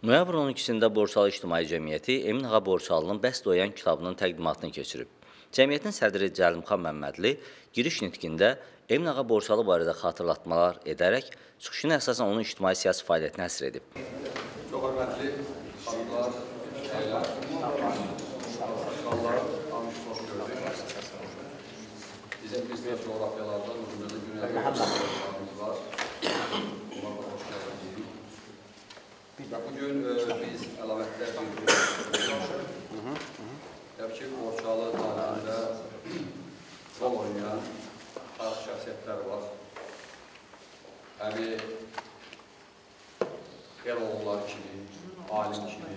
Noyabrın 12-sində Borçalı İctimai Cəmiyyəti Emin Ağa Borçalının Bəst Oyan kitabının təqdimatını keçirib. Cəmiyyətin sədri Cəlimxan Məmmədli giriş nitqində Emin Ağa Borçalı barədə xatırlatmalar edərək çıxışını əsasən onun ictimai-siyasi fəaliyyətinə həsr edib. Çox hörmətli xanımlar, bəylər, saçmallar, tanış xoş gördük. Bizim biznes coğrafyalarda uzunca dünyada var. Bugün biz əlavətlər təbii ki, Borçalı tarixində rol oynayan tarix şəxsiyyətlər var. Həmi Eroğullar kimi, alim kimi,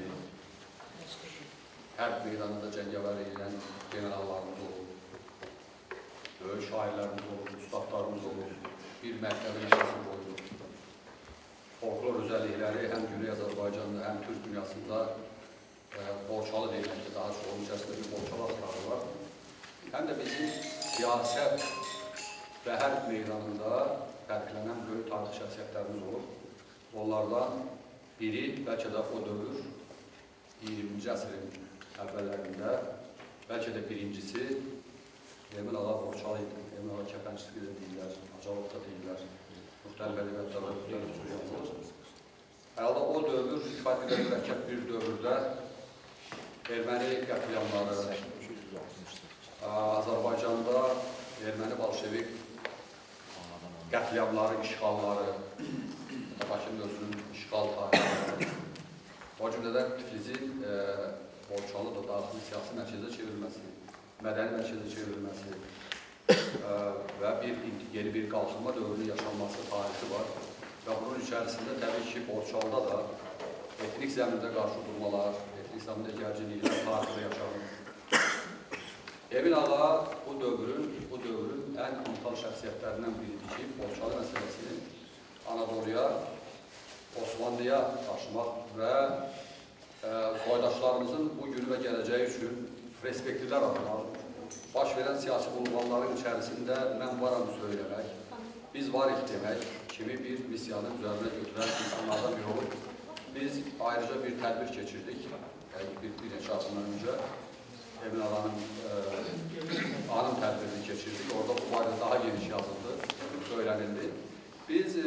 hərb meydanında cəngəvər edən generallarımız olur, böyük şairlərimiz olur, ustadlarımız olur, bir məktəbin əsası boyunca. Folklor özellikləri həm Güney Azərbaycanda, həm Türk dünyasında Borçalı deyilməkdə daha çox onun içərisində bir Borçalı asları var. Həm də bizim siyasət və hərb meydanında fərqlənən böyük tarix şəxsiyyətlərimiz olur. Onlardan biri, bəlkə də o dövr 20-ci əsrin əvvəllərində, bəlkə də birincisi Emin Ağa Borçalı idi. Emin Ağa Kəpənçisi deyirlər, Acalıq da deyirlər. Müxtəlif ədəbiyyatlarda yazılır. Herhalde o dövr, kifayət mürəkkəb bir dövrdə erməni qətliamları, Azərbaycanda erməni bolşevik qətliamları, işğalları, Bakının özünün işğal tarihi, o cümlədən Tiflisin Borçalı da daxili siyasi mərkəzə çevrilməsi, mədəni mərkəzə çevrilməsi və yeni bir qalxınma dövrünün yaşanması tarixi var. Və bunun içərisində təbii ki, Borçalıda da etnik zəmində qarşı durmalar, etnik zəmində gərcinliklər tarixdə yaşanır. Emin Ağa bu dövrün ən unikal şəxsiyyətlərindən biridir ki, Borçalı məsələsini Anadoluya, Osmanlıya taşımaq və soydaşlarımızın bu günü və gələcəyi üçün perspektivlər adına baş verən siyasi bulvarların içərisində mən varam söyləmək, biz varıq demək kimi bir missiyanı üzərinə götürən insanlardan biri olur. Biz ayrıca bir tədbir keçirdik, bir neçə adımdan öncə Emin Ağanın anım tədbirini keçirdik. Orada bu barədə daha geniş yazıldı, söylənildi. Biz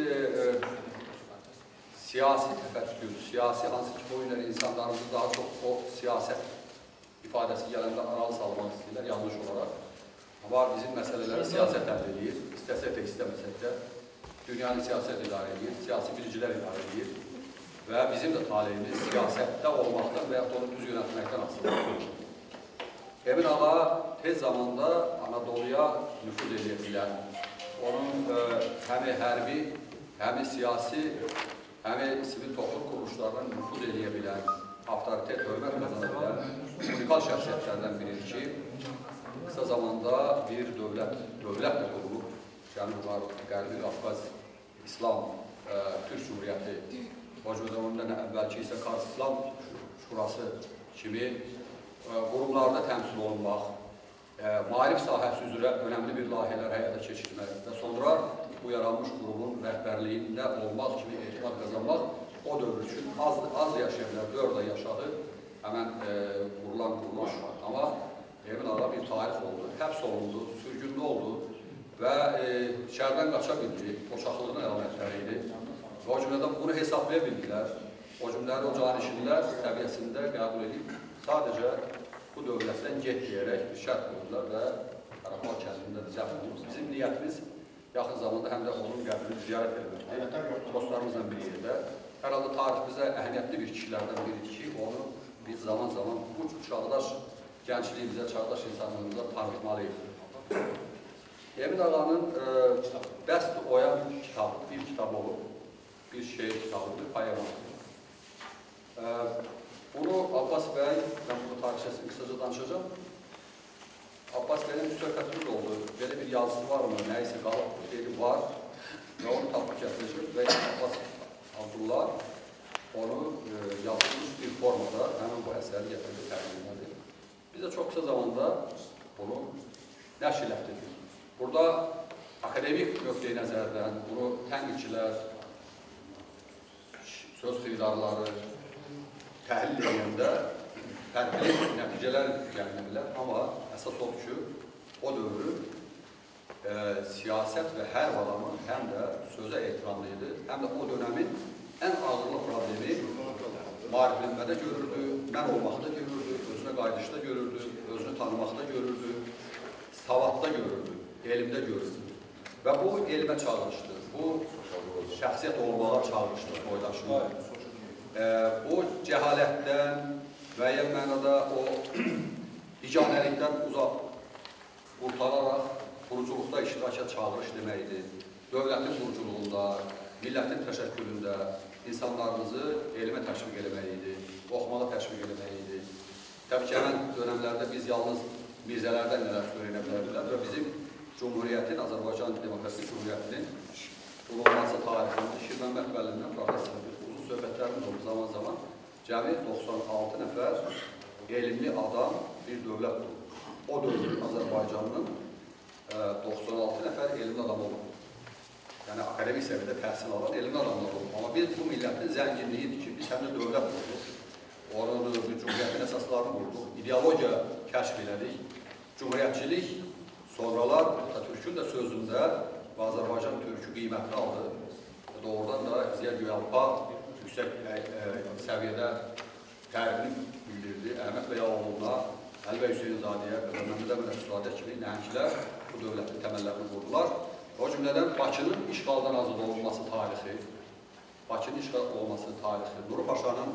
siyasi təfəkkür, siyasi hansı ki boyunca insanlarımızı daha çox o siyasət ifadəsi gələndə aralı salmaq istəyirlər, yanlış olaraq. Amma bizim məsələləri siyasət əldə edir, istəsək də istəməsək də dünyanın siyasət idarə edir, siyasi bilicilər idarə edir və bizim də taleyimiz siyasətdə olmaqdan və yaxud onu düz yönətməkdən asılıdır. Emin Ağa tez zamanda Anadoluya nüfuz edə bilən, onun həmi hərbi, həmi siyasi, həmi sivil toplum quruluşlarının nüfuz edə bilən, avtoritet, hörmət qazanabilən unikal şəxsiyyətlərdən biridir ki, qısa zamanda bir dövlətlə qurulub, Qərbi Qafqaz İslam Türk Cumhuriyyəti, o cümlədən ondan əvvəlki isə Kars İslam Şurası kimi qurumlarda təmsil olunmaq, maarif sahəsi üzrə önəmli bir layihələr həyata keçirmək və sonra bu yaranmış qurumun rəhbərliyində olmaq kimi etimad qazanmaq o dövr üçün az yaşayanlar 4 ay yaşadı, həmən qurulan quruluş. Amma Emin Ağa bir tarix oldu, həbs olundu, sürgünlü oldu və şəhərdən qaça bildi, qoçaqlığının əlamətləri idi. Və o cümlədən bunu hesablaya bildilər. O cümlələri o canişinlər səviyyəsində qəbul edib, sadəcə bu dövlətdən get deyərək bir şərt qoydular və Qarabağ kəndində zəf olunur. Bizim niyyətimiz yaxın zamanda həm də onun qəbrini ziyarət edilməkdir, dostlarımızla bir yerdə. Hər halda tarix bizə əhəmiyyətli bir kişilərdən biridir ki, onu biz zaman-zaman bu çağdaş gəncliyimizə, çağdaş insanlığımıza tanıtmalıyıq. Emin Ağanın Bəst Oyan kitabı, bir kitab olub, bir şeir kitabıdır, poemadır. Bunu Abbas bəy, mən bu tarixçəsini qısaca danışacağım. Abbas bəyin bir söhbətimiz oldu, belə bir yazısı var mı, nəysə qalıb, dedi var və onu tapıb gətirəcək və Abbas Abdullah onu yazılmış bir formada həmin bu əsəri gətirdi, təqdim edir. Biz də çox kısa zamanda bunu nəşr etdik. Burada akademik nöqteyi nəzərdən bunu tənqidçilər, söz xeydarları, təhlil edəndə fərqli nəticələr gəlinə bilər. Amma əsas odur ki, o dövrü siyasət və hər adamın həm də sözə ehtiramlı idi, həm də o dönəmin ən ağırlı problemi maariflənmədə görürdü, mən olmaqda görürdü, özünə qayıdışda görürdü, özünü tanımaqda görürdü, savadda görürdü, elmdə görürdü. Və bu elmə çağırışdı, bu şəxsiyyət olmağa çağırışdı soydaşını. Bu cəhalətdən, müəyyən mənada o biganəlikdən uzaq qurtararaq quruculuqda iştiraka çağırış deməkdir. Dövlətin quruculuğunda, millətin təşəkkülündə insanlarımızı elmə təşviq eləmək idi, oxumağa təşviq eləmək idi. Təbii ki, həmən dönəmlərdə biz yalnız mirzələrdən nələr öyrənə bilərdilər və bizim Cumhuriyyətin, Azərbaycan Demokratik Cumhuriyyətinin qurulması tarixində Şirməmməd müəllimdən professorun uzun söhbətlərimiz oldu zaman-zaman. Cəmi 96 nəfər elmli adam bir dövlət oldu. O dövrün Azərbaycanının 96 nəfər elmli adam oldu. Yəni, akademik səviyyədə təhsil alan elmli adamlar oldu. Amma biz bu millətin zənginliyidir ki, biz həm də dövlət olduq. Onun Cumhuriyyətin əsaslarını qurduq, ideologiya kəşf elədik. Cumhuriyyətçilik sonralar Türkün də sözündə və Azərbaycan Türkü qiymətini aldı. Doğrudan da Ziya Güyalpa yüksək səviyyədə tərifini bildirdi. Əhməd bəy oğluna, Əli bəy Hüseynzadəyə, Məmməd Əməd Əfsuzadə kimi nənkilər bu dövlətin təməllərini qurdular. O cümlədən Bakının işğaldan azad olunması tarixi, Bakının işğal olması tarixi, Nuru Paşanın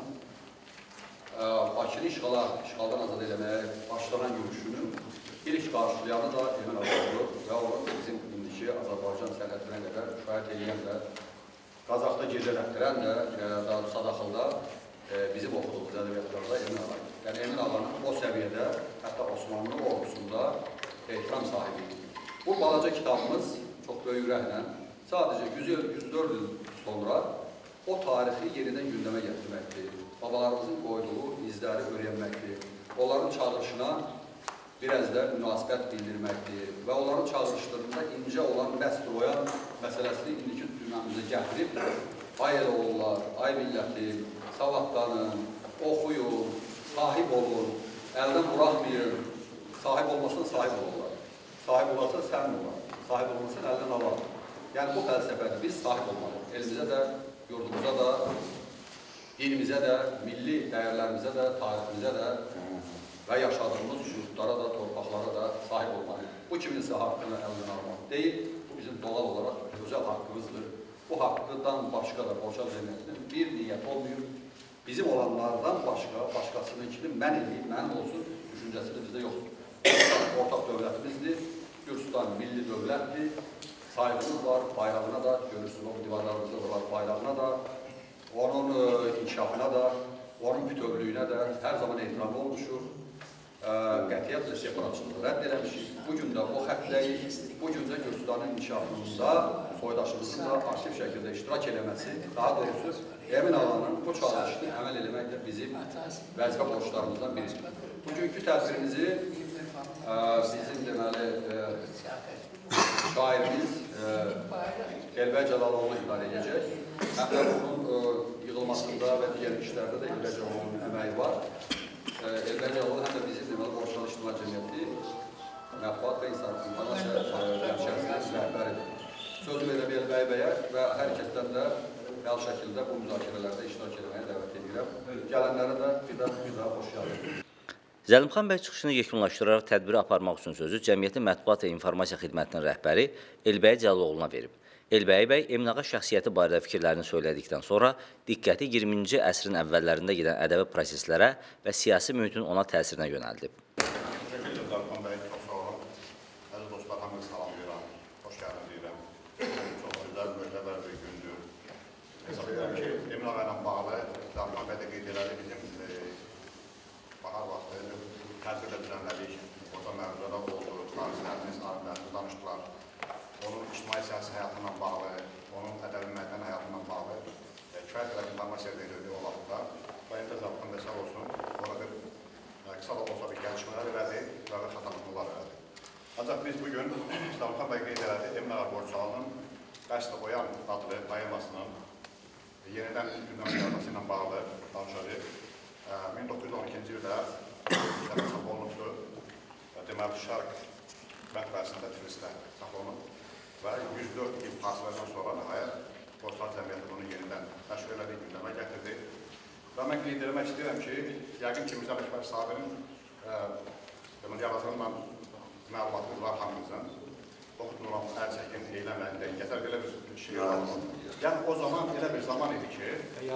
Bakını işğaldan azad eləməyə başlanan yürüşünün ilk qarşılayanı da Emin Ağaoğlu və o bizim indiki Azərbaycan sərhədinə qədər şahid edən də, Qazaxda gecələtdirən də, daha Sadaxılda bizim oxuduğumuz ədəbiyyatlarda Emin Ağaoğlu. Yəni Emin Ağaoğlu o səviyyədə, hətta Osmanlı ordusunda ehtiram sahibi idi. Bu balaca kitabımız çox böyük ürəklə sadəcə 104 il sonra o tarixi yenidən gündəmə gətirməkdir. Babalarımızın qoyduğu izləri öyrənməkdir. Onların çağırışına biraz da münasibət bildirməkdir və onların çağırışlarında incə olan bəst-royan məsələsini indiki dünyamıza gətirib, ay el oğullar, ay milləti, savadlanın, oxuyun, sahib olun, əldən buraxmayın, sahib olmasın, sahib olurlar. Sahib olarsa sən olar, sahib olmasın, əldən alar. Yəni bu fəlsəfədir, biz sahib olmalıyıq. Elimizə də, yurdumuza da, dinimizə də, milli dəyərlərimizə də, tariximizə də və yaşadığımız yurtlara da, torpaqlara da sahib olmalıyıq. Bu kiminsə haqqını əldən almaq deyil, bu bizim doğal olaraq özəl haqqımızdır. Bu haqqından başqa da Borçaq cəmiyyətinin bir niyyət olmuyor. Bizim olanlardan başqasınınkini mən eləyib, mənim olsun düşüncəsi də bizdə yoxdur. Ortaq dövlətimizdir, Gürcistan milli dövlətdir, saygımız var, bayrağına da, görürsünüz o divarlarımızda da var, bayrağına da, onun inkişafına da, onun bütövlüyünə də hər zaman ehtiramlı olmuşur. Qətiyyətlə separatçılığı rədd eləmişik. Bugün də o xəttəyik, bugün də Gürcistanın inkişafında soydaşımızın da aktiv şəkildə iştirak eləməsi, daha doğrusu Emin Ağanın bu çağırışını əməl eləmək də bizim vəzifə borçlarımızdan biridir. Bugünkü tədbirimizi bizim deməli şairimiz Elbəy Cəlaloğlu idarə edəcək. Həm də bunun yığılmasında və digər işlərdə də Elbəy Cəlaloğlu'nun əməyi var. Elbəy Cəlaloğlu həm də bizim deməli Borçalı İctimai Cəmiyyəti Mətbuat və İnformasiya Həmşəhrinin rəhbəridir. Sözü verəm Elbəy bəyə və hər kəsdən də real şəkildə bu müzakirələrdə iştirak etməyə dəvət edirəm. Gələnlərə də bir daha xoş gəldiniz. Zəlimxan bəy çıxışını yekunlaşdıraraq tədbiri aparmaq üçün sözü Cəmiyyətin Mətbuat və İnformasiya Xidmətinin rəhbəri Elbəy Cəlaloğlu'na verib. Elbəy bəy Emin Ağa şəxsiyyəti barədə fikirlərini söylədikdən sonra diqqəti 20-ci əsrin əvvəllərində gedən ədəbi proseslərə və siyasi mühitin ona təsirinə yönəldib. Zəlimxan bəy, çox sağ olun. Əziz dostlar, hamınızı salamlayıram. Xoş gəldiniz deyirəm. Çox gözəl, möhtəbər bir gündür. Hesab edirəm ki, Emin Ağa ilə bağlı Zəlimxan bəy də qeyd elədi bizim bahar vaxtı tədbirdə düzənlədik. Orada mövzuda oldu, tarixlərimiz, alimlərimiz danışdılar. Onun ictimai-siyasi həyatından bağlı, onun ədəbi mədəni həyatından bağlı kifayət qədər informasiya verildi o vaxtda. Və indi Zəlimxan bəy sağ olsun, orada qısa da olsa bir gəlişmələr elədi və xatırlatmalar elədi. Ancaq biz bugün Zəlimxan bəy qeyd elədi, Emin Ağa Borçalının Bəst Oyan adlı poemasının yenidən gündəmə gəlməsi ilə bağlı danışacağıq. 1912-ci ildə çap olunubdur. Deməli, Şərq mətbəəsində Tiflisdə çap olunub və 104 il fasilədən sonra nəhayət Borçalı Cəmiyyəti bunu yenidən təşkil elədiyi gündəmə gətirdi. Və mən qeyd etmək istəyirəm ki, yəqin ki, Mirzə Ələkbər Sabirin yaradığından məlumatımız var hamımızın. Oxutmuram, əl çəkin, eyləməyin, gəzər belə bir şey olmalı. Yəni, o zaman elə bir zaman idi ki,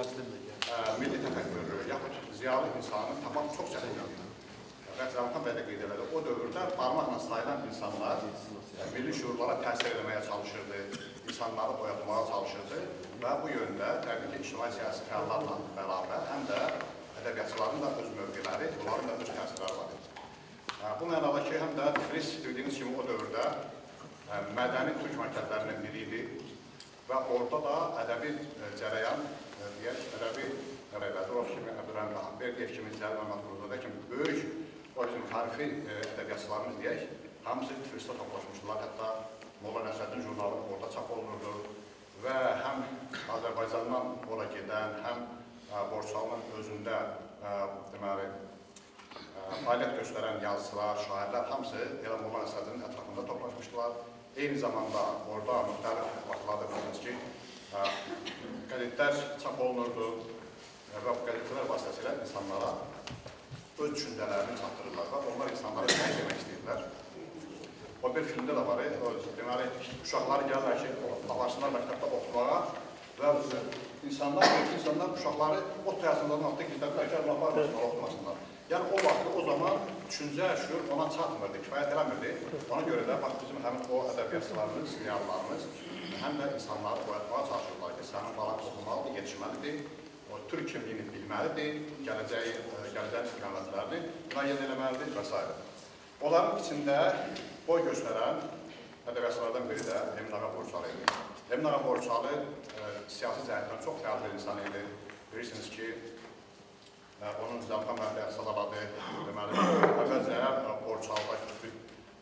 milli təfəkkürü, yaxud ziyalı insanın tamam çox çətindir. Və Cəlilxan bəy də qeyd elədi, o dövrdə parmaqla sayılan insanlar milli şuurlara təsir etməyə çalışırdı, insanları oyatmağa çalışırdı və bu yöndə təbii ki, ictimai-siyasi fəallarla bərabər, həm də ədəbiyyatçıların da öz mövqeləri, onların da öz təsirləri var idi. Bu mənada ki, həm də Tiflis dediyiniz kimi o dövrdə mədəni türk mərkəzlərindən biri idi və orada da ədəbi cərəyan, deyək, ədəbi Rəbədurov kimi, Əbdurrəhim Rəhimberdiyev kimi, Cəlil Məmməd Quruzada kimi böyük o bizim tarifi ədəbiyyatçılarımız deyək, hamısı Tiflisdə toplaşmışdılar, hətta Molla Nəsrəddin jurnalı orada çap olunurdu və həm Azərbaycandan ora gedən, həm Borçalının özündə deməli, fəaliyyət göstərən yazıçılar, şairlər hamısı elə Molla Nəsrəddinin ətrafında toplaşmışdılar. Eyni zamanda orada müxtəlif vaxtlarda bilirsiniz ki, qəzetlər çap olunurdu və bu qəzetlər vasitəsilə insanlara öz düşüncələrini çatdırırlar və onlar insanlara nə demək istəyirlər. O bir filmdə də var, deməli, uşaqları gəlirlər ki, aparsınlar məktəbdə oxumağa və insanlar uşaqları o təhsillərin altında gizlədilər ki, aparmasınlar, oxumasınlar. Yəni, o vaxtda, o zaman düşüncə, şüur ona çatmırdı, kifayət eləmirdi. Ona görə də, bax, bizim həmin o ədəbiyyatçılarımız, sinyallarımız həm də insanları oyatmağa çalışırlar ki, sənin balan oxumalıdır, yetişməlidir, o türk kimliyini bilməlidir, gələcək istiqamətlərini müəyyən eləməlidir və s. Onların içində boy göstərən ədəbiyyatçılardan biri də Emin Ağa Borçalı idi. Emin Ağa Borçalı siyasi cəhətdən çox fəal bir insan idi. Bilirsiniz ki, onun Cəlilxan bəy Əsadabadı, deməli, əvvəlcə Borçalıda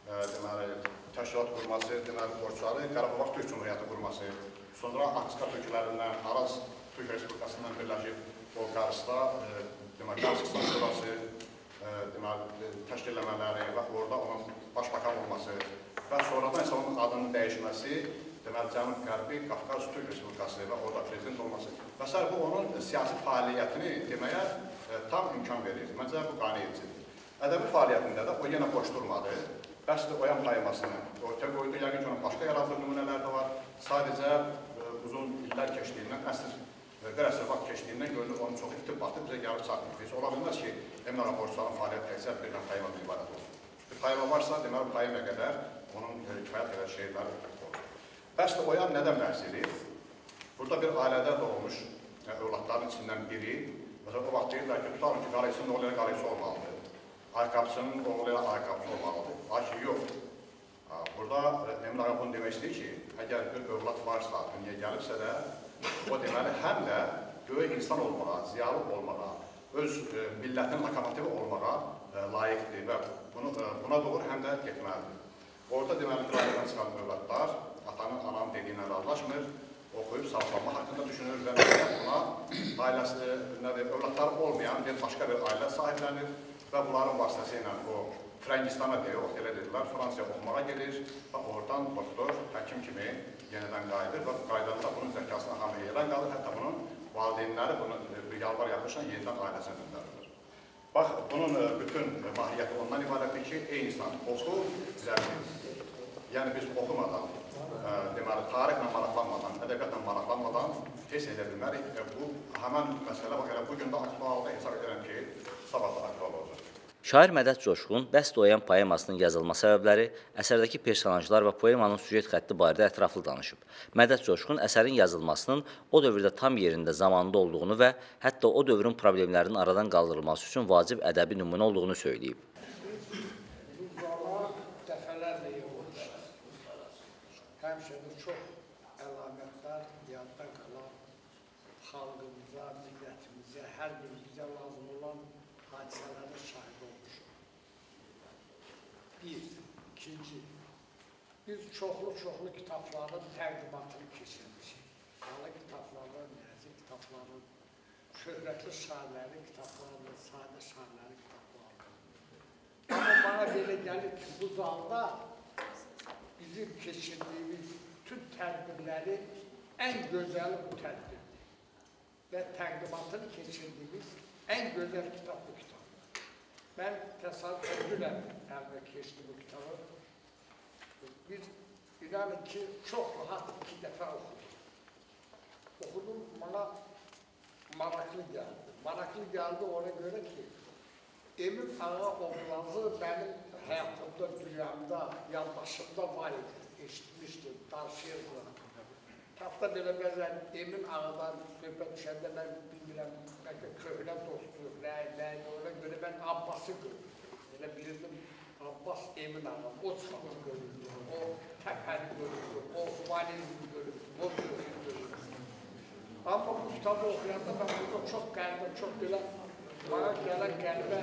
təşkilat qurması, deməli, Borçalı, Qarabağ Türk Cumhuriyyəti qurması, sonra Akska türklərindən, Araz Türk Respublikasından birləşib o Qarsda, deməli, Qarsistan qurması, deməli, təşkilləmələri və orada onun başbakan olması və sonradan isə onun adının dəyişməsi, deməli, Cənub-Qərbi Qafqaz Türk Respublikası və orada prezident olması və s. Bu, onun siyasi fəaliyyətini deməyə tam imkan verir. Məncə, bu qane edicidir. Ədəbi fəaliyyətində də o yenə boş durmadı. Bəsdir Oyan poemasını ortaya qoydu. Yəqin ki, onun başqa yaratdığı nümunələr də var. Sadəcə uzun illər keçdiyindən, bir əsr vaxt keçdiyindən görünür, onun çox irtibatı bizə gəlib çatmır. Ola bilməz ki, Emin Ağa Borçalının fəaliyyət təkcə birdən poemadan ibarət olsun. Bir poema varsa, deməli, poemaya qədər onun kifayət qədər şeirləri olur. Bəsdir Oyan nədən bəhs edir? Burada bir ailədə doğmuş övladların içindən biri, məsələn, o vaxt deyirlər ki, tutalım ki, qarayısının oğlu ilə qarayısı olmalıdır. Ayaqqabısının oğlu ilə ayaqqabısı olmalıdır. Lakin yox. Burada Emin Ağa bunu demək istəyir ki, əgər bir övlad varsa, dünyaya gəlibsə də, o deməli, həm də böyük insan olmağa, ziyalı olmağa, öz millətinin lokomotivi olmağa layiqdir və buna doğru həm də getməlidir. Orada deməli, bir ailədən çıxan övladlar, atanın, ananın dediyindən razılaşmır, oxuyub sağlanma haqqında düşünür və buna ailəsi, övladları olmayan bir başqa bir ailə sahiblənir və bunların vasitəsilə o Frəngistana deyək, elə dedilər, Fransaya oxumağa gedir və oradan doktor, həkim kimi yenidən qayıdır və qaydanda bunun zəkasına hamı yerdən qalır, hətta bunun valideynləri bunu bir yalvar yapmışdan yenidən ailəsinə göndərilir. Bax, bunun bütün mahiyyəti ondan ibarətdir ki, ey insan, oxu, zərbi. Yəni biz oxumadan, deməli, tarixlə maraqlanmadan, ədəbiyyatla maraqlanmadan tez edə bilmərik. Bu, həmən məsələ, bax, elə bugün də aktualda hesab edirəm ki, sabah da aktual olacaq. Şair Mədəd Coşqun Bəsdir Oyan poemasının yazılma səbəbləri, əsərdəki personajlar və poemanın süjet xətti barədə ətraflı danışıb. Mədəd Coşqun əsərin yazılmasının o dövrdə tam yerində, zamanında olduğunu və hətta o dövrün problemlərinin aradan qaldırılması üçün vacib ədəbi nümunə olduğunu söyləyib. Bu zaman dəfələrlə yoxdur. Həmişə də çox əlamətlər yadda qalan xalqımıza, millətimizə, hər bir bizə lazım olan hadisələrə şahid olmuşuq. Bir, ikinci, biz çoxlu kitabların təqdimatını keçirmişik. Qalı kitabların, nəzik kitabların şöhrətli şairlərin kitablarını, sadə şairlərin kitablarını. Amma bana belə gəlir ki, bu zalda bizim keçirdiyimiz bütün tədbirləri ən gözəli bu tədbirdir. Və təqdimatını keçirdiyimiz ən gözəl kitab bu kitab. Mən təsadüf ediləm əlimə keçdi bu kitabı. Biz inanın ki, çox rahat 2 dəfə oxudum. Oxudum, bana maraqlı gəldi. Maraqlı gəldi ona görə ki, Emin Ağa obrazı mənim həyatımda, dünyamda, yandaşımda var idi. Eşitmişdim, danışırdım. Hatta belə bəzən Emin Ağadan söhbət düşəndə mən bilmirəm, bəlkə köhnə dostluq, nəyi, ona görə mən Abbası görürdüm. Elə bilirdim, Abbas Emin Ağam, o çıxanı görürdüm, o təpəni görürdüm, o humanizmi görürdüm, o görürdüm, görürdüm. Amma bu kitabı oxuyanda mən burada çox qəlbə, çox belə bana gələn qəlbə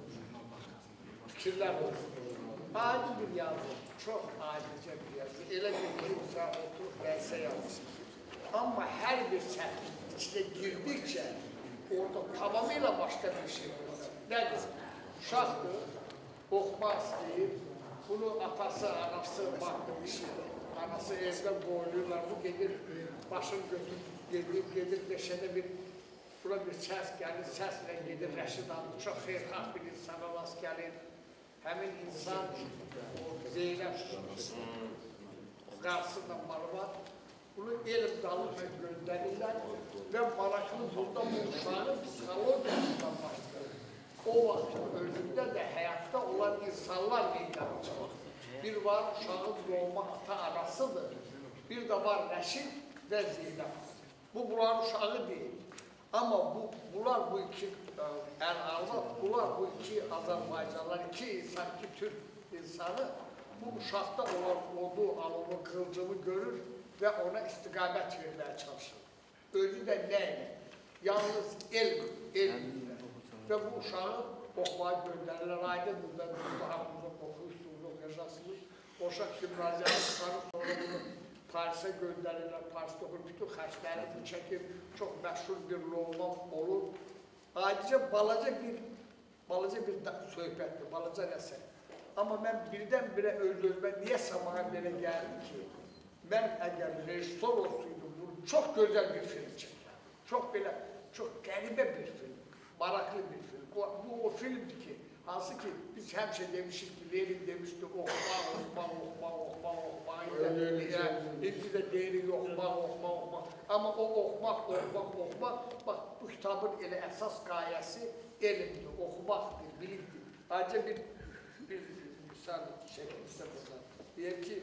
fikirlər oldu. Adi bir yazı, çox adicə bir yazı. Elə bir kimsə oturub nəysə yazır. Amma hər bir səhvin içine girdikcə orada tamamıyla başqa bir şey olur. Nədir? Uşaqdır, oxumaq istəyir. Bunu atası, anası baxdır bir şey. Anası evdə qoyulurlar, bu gedir, başını götürüb, gedir deşədə bir, buna bir səs gəlir, səslə gedir, Rəşid adı, çox xeyirxah bir insana rast gəlir. Həmin insan Zeynəb qarşısında malı var. Bunu elm dalınca göndərirlər və maraqlı burada bu uşağın psixologiyasından başlayır. O vaxtın özündə də həyatda olan insanlar meydana çıxır. Bir var uşağın doğma ata-anasıdır. Bir də var Rəşid və Zeynəb. Bunların uşağı deyil. Amma bunlar bu iki əl-arvad, bunlar bu iki Azərbaycanlar, iki insan, iki Türk insanı bu uşaqda olan odu, alını, qılcımı görür və ona istiqamət verməyə çalışır. Özü də nə ilə? Yalnız elm və bu uşağı oxumağa göndərirlər. Aydındır, mən burada hamımıza oxuyursunuz, oxuyacaqsınız. O uşaq gimnaziyanı çıxarır, sonra bunu Parisə göndərirlər, Parisdə oxur, bütün xərclərini çəkir, çox məşhur bir roman olur. Aydınca balaca bir söhbətdir, balaca nəsə. Amma mən birdən-birə öz-özümə niyəsə bana belə gəldi ki, mən əgər rejissor olsaydım, bunu çox gözəl bir film çəkərdim. Çox belə, çox qəribə bir film, maraqlı bir film. Bu o filmdir ki, hansı ki biz həmişə demişik ki, Lenin demişdi, oxumaq. İndi də deyirik, oxumaq. Amma o oxumaq. Bax, bu kitabın elə əsas qayəsi elmdir, oxumaqdır, bilikdir. Ayrıca bir misal çəkilsə burada. Deyək ki,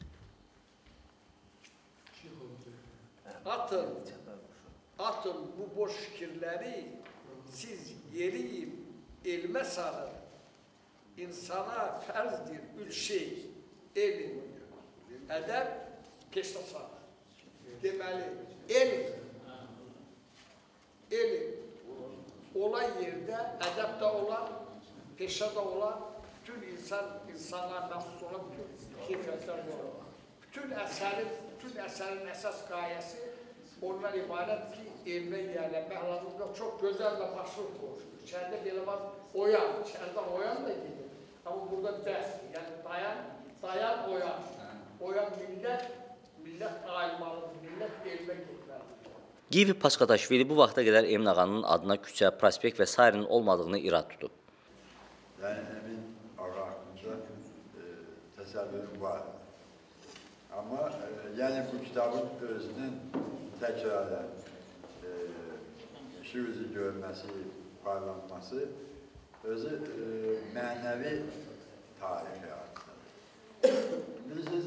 atın bu boş fikirləri siz yeriyib, elmə sarır. İnsana fərzdir 3 şey, elm, ədəb, peşə sarır. Deməli, elm olan yerdə ədəb də olar, peşə də olar, bütün insanlar məxsus olan bütün keyfiyyətlər olur. Bütün əsərin əsas qayəsi ondan ibarət ki, elmə yiyələnmək lazımda çox gözəl və başlıq qoşulur. İçərdə belə var, içərdə oyan da gedir. Amma burada dərs, yəni dayan oyan. Oyan millət aymalıdır, millət elmə getməlidir. Givi Paşqadaşvili bu vaxta qədər Emin Ağanın adına küçə, prospekt və s. olmadığını irad tutub. Yəni, Emin Ağa haqqında təsəvvürüm var. Amma yəni bu kitabın özünün təkrarən işi üzü görməsi, paylanması özü mənəvi tarixi haqqındadır. Bilirsiniz,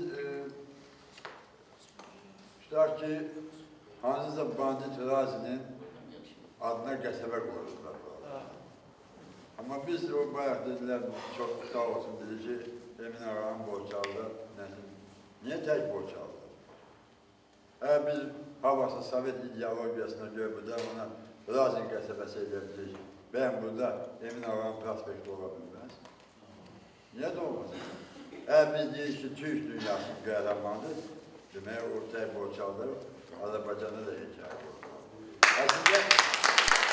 tutaq ki, hansısa Bandit Razinin adına qəsəbə qoyulurlar. Amma biz o bayaq dedilər, çox sağ olsun, bilir ki, Emin Ağanın borçalı, niyə tək borçalı? Biz havası Sovet ideologiyasına görə burada ona Razin qəsəbəsi edə bilirik. Bəyəm burada Emin Ağanın prospekti ola bilməz. Niyə də olmasın? Biz deyirik ki, Türk dünyasının qəhrəmanıdır, demək, o tək borçalıdır, Azərbaycanda da hekayə olur.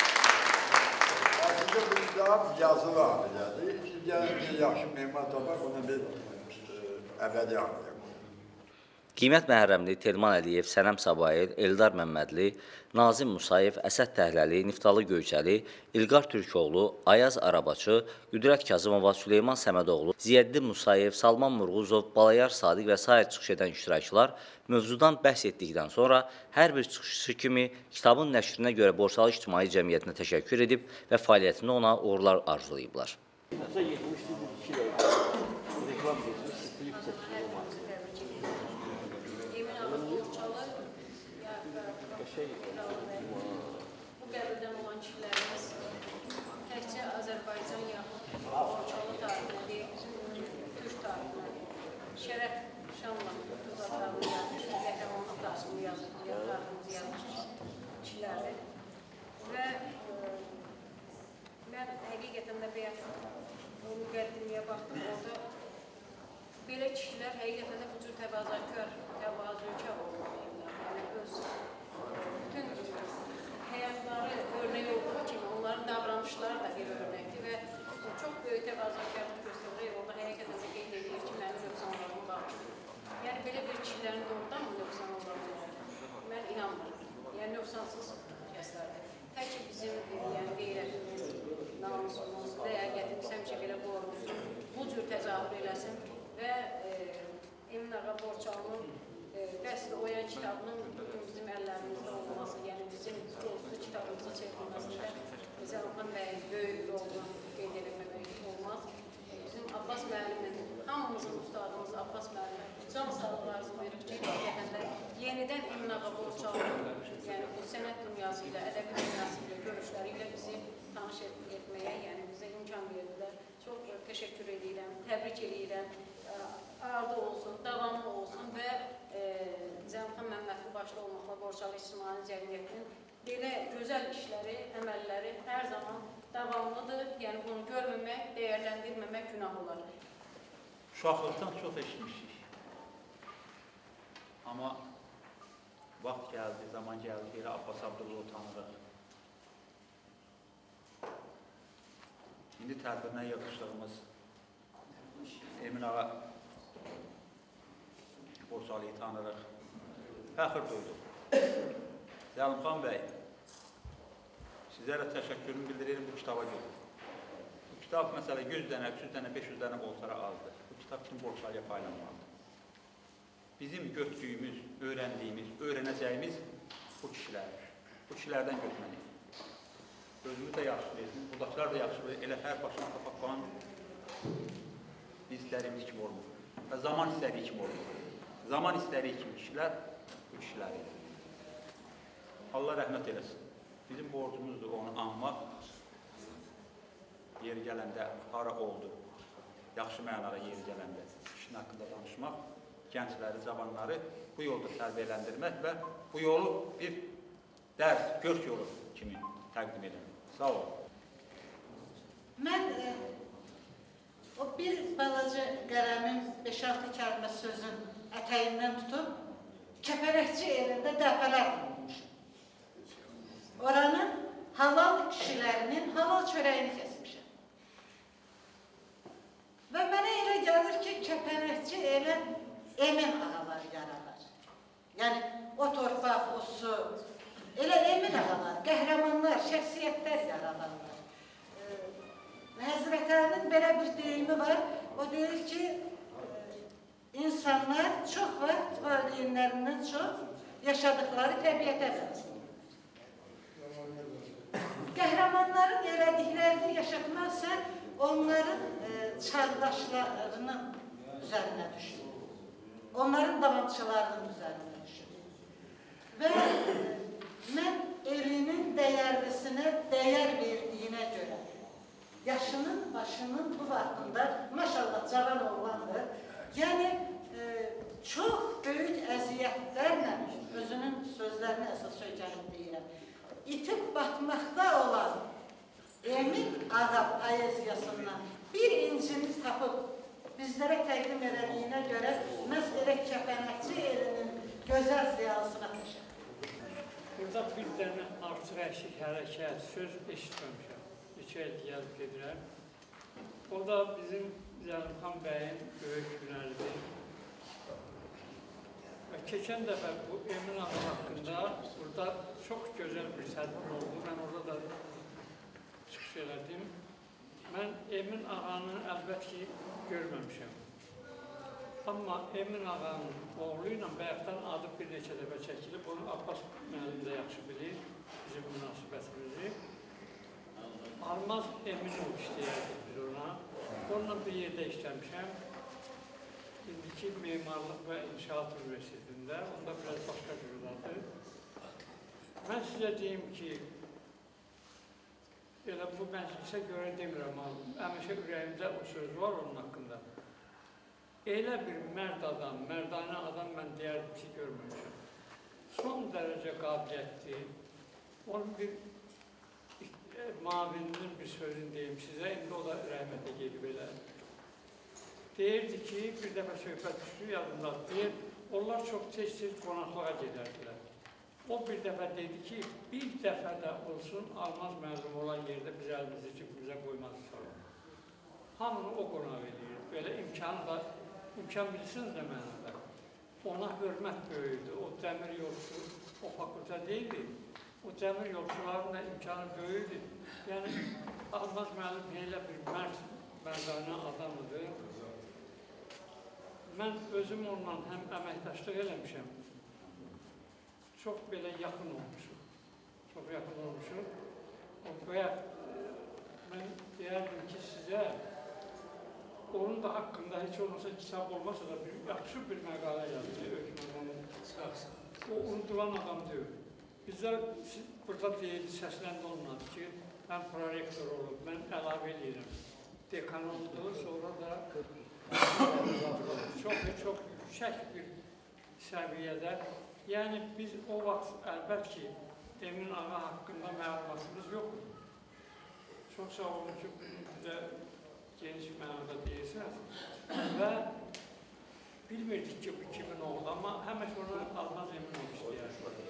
bir cavab yazılı abilədir. Gəlin bir yaxşı memar tapaq, ona bir əbədi abilə. Qiymət Məhərrəmli, Telman Əliyev, Sənəm Sabayel, Eldar Məmmədli, Nazim Musayev, Əsəd Təhləli, Niftalı Göyçəli, İlqar Türkoğlu, Ayaz Arabaçı, Qüdrət Kazımova, Süleyman Səmədoğlu, Ziyyəddin Musayev, Salman Murğuzov, Balayar Sadiq və sair çıxış edən iştirakçılar mövzudan bəhs etdikdən sonra hər bir çıxışçı kimi kitabın nəşrinə görə Borçalı İctimai Cəmiyyətinə təşəkkür edib və fəaliyyətində ona uğurlar arzulayıblar. Bu qəbirdən olan kişilərimiz təkcə Azərbaycan yaxud Borçalı tarixində deyil, bizim Türk tarixində şərəf, şanla uzaqlarını yazmış, qəhrəmanlıq daşını yazmış kişilərdir. Və mən həqiqətən də bəyək o müqəddimiyə baxdım, orada belə kişilər həqiqətən də bu cür təvazökar olmalıdırlar. Yəni öz bütün həyatları örnek olduğu kimi onların davranışları da bir örnəkdir və çox böyük təvazökarlıq göstərir. Orada həqiqətən də qeyd edilir ki, mənim nöqsanlarım var. Yəni belə bir kişilərin doğrudan mı nöqsan olmalıdır? Mən inanmıram. Yəni nöqsansız kəslərdir. Tək ki bizim qeyrətimiz, namusumuz, ləyaqətimiz həmişə belə qorunsun, bu cür təzahür eləsin və Emin Ağa Borçalının Qəsd Oyan kitabının bugün bizim əllərimizdə olması, yəni bizim sözlü kitabımıza çevrilməsində Zəlxan bəyin böyük rolunu qeyd edilməmək olmaz. Bizim Abbas müəllimin, hamımızın ustadımız Abbas müəllimin can sağlığı arzulayırıq ki, həqiqətən də yenidən Emin Ağa Borçalının, yəni bu sənət dünyası ilə, ədəbi dünyası ilə, görüşləri ilə bizi tanış etməyə, yəni bizə imkan verdilər. Çox təşəkkür edirəm, təbrik edirəm. Ardı olsun, davamlı olsun və Zəlxan Məmmədli başda olmaqla Borçalı İctimai Cəmiyyətinin belə gözəl işləri, əməlləri hər zaman davamlıdır. Yəni bunu görməmək, dəyərləndirməmək günah olar. Uşaqlıqdan çox eşitmişik. Amma vaxt gəldi, zaman gəldi, belə Abbas Abdulluğu tanırıq. İndi tədbirinə yığışdığımız Emin Ağa Borçalıyı tanırıq. Fəxr duyduq. Zəlimxan bəy, sizlərə təşəkkürümü bildirirəm bu kitaba görə. Bu kitab məsələ 100 dənə, 300 dənə, 500 dənə olsara azdır. Bu kitab bütün Borçalıya paylanmalıdır. Bizim götürdüyümüz, öyrəndiyimiz, öyrənəcəyimiz bu kişilərdir. Bu kişilərdən götürməliyik. Özümüz də yaxşı versin, buradakılar da yaxşı verir. Elə hər başına tapaqan biz istədiyimiz kimi olmur. Və zaman istədiyi kimi olmur. Zaman istədiyi kimi kişilər bu kişilərdir. Allah rəhmət eləsin. Bizim borcumuzdur onu anmaq. Yeri gələndə hara oldu, yaxşı mənada yeri gələndə kişinin haqqında danışmaq, gəncləri, cavanları bu yolda tərbiyələndirmək və bu yolu bir dərs, görk yolu kimi təqdim edir. Sağ olun. Mən o bir balaca qələmin 5-6 kəlmə sözün ətəyindən tutub, Kəpərəkçi elində dəfələr olmuşum. Oranın halal kişilərinin halal çörəyini kəsmişəm. Və mənə elə gəlir ki, Kəpərəkçi elə Emin ağalar yaralar. Yəni, o torpaq, o su, elə Emin ağalar, qəhrəmanlar, şəxsiyyətlər yaralarlar. Həzrət Əlinin belə bir deyimi var, o deyir ki, insanlar çox vaxt valideynlərindən çox yaşadıkları təbiətə bənzəyir. Qəhrəmanların elədiklərini yaşatmazsa, onların çağdaşlarının üzərinə düşür. Onların davamçılarının üzərinə düşür. Və mən elinin dəyərlisinə dəyər verdiyinə görə, yaşının, başının bu vaxtında, maşallah, cavan oğlandır. Yəni, çox böyük əziyyətlərlə özünün sözlərini əsas söyləyib deyirəm. İtib batmaqda olan Emin Ağa poeziyasından bir incini tapıb bizlərə təqdim edildiyinə görə məhz elə Kəpənəkçi elinin gözəl ziyalısına təşəkkür. Burada bir dənə artıq əksik hərəkət, söz eşitməmişəm. 2 il gəlib gedirəm. O da bizim Zəlimxan bəyin böyük hünəridir. Və keçən dəfə bu Emin ağa haqqında burada çox gözəl bir tədbir oldu. Mən orada da çıxış elədim. Mən Emin ağanı əlbət ki görməmişəm. Amma Emin ağanın oğlu ilə bayaqdan adı bir neçə dəfə çəkilib. Onu Abbas müəllim də yaxşı bilir, bizim münasibətimizi. Almaz Eminov işləyərdik biz ona. Onunla bir yerdə işləmişəm. İndiki Memarlıq və İnşaat Üniversitetində. Onda biraz başqa cürdadır. Mən sizə deyim ki, elə bu məclisə görə demirəm, həmişə ürəyimdə o söz var onun haqqında. Elə bir mərd adam, mərdanə adam mən deyərdim ki, görməmişəm. Son dərəcə qabiliyyətli. Onun bir mavininin bir sözünü deyim sizə, indi o da rəhmətə gedib elə. Deyirdi ki, bir dəfə söhbət düşdü, yadımdadır, deyir, onlar çox tez-tez qonaqlığa gedərdilər. O bir dəfə dedi ki, bir dəfə də olsun Almaz müəllim olan yerdə biz əlimizi cibimizə qoymazı sorun. Hamını o qonaq edir. Belə imkan bilirsiniz nə mənada. Ona hörmət böyüdü. O dəmir yolçu, o fakültə deyildi. O dəmir yolçuların da imkanı böyüdü. Yəni, Almaz müəllim elə bir mərdanə adamıdır. Mən özüm onunla həm əməkdaşlıq eləmişəm. Çox belə yaxın olmuşum. Çox yaxın olmuşum. Bayaq mən deyərdim ki, sizə onun da haqqında heç olmasa kitab olmasa da yaxşı bir məqalə yazdı, Ökmən. O unutulan adam deyil. Bizlər burada deyildi, səsləndi olmadı ki, mən prorektor olub, mən əlavə edirəm. Dekan oldu, sonra da çox yüksək bir səviyyədə. Yəni, biz o vaxt əlbət ki, Emin ağa haqqında məlumatımız yoxdur. Çox sağ olun ki, bizə geniş mənada deyirsiniz və bilmirdik ki, bu kimin oldu, amma həmək onu Almaz Eminov istəyər.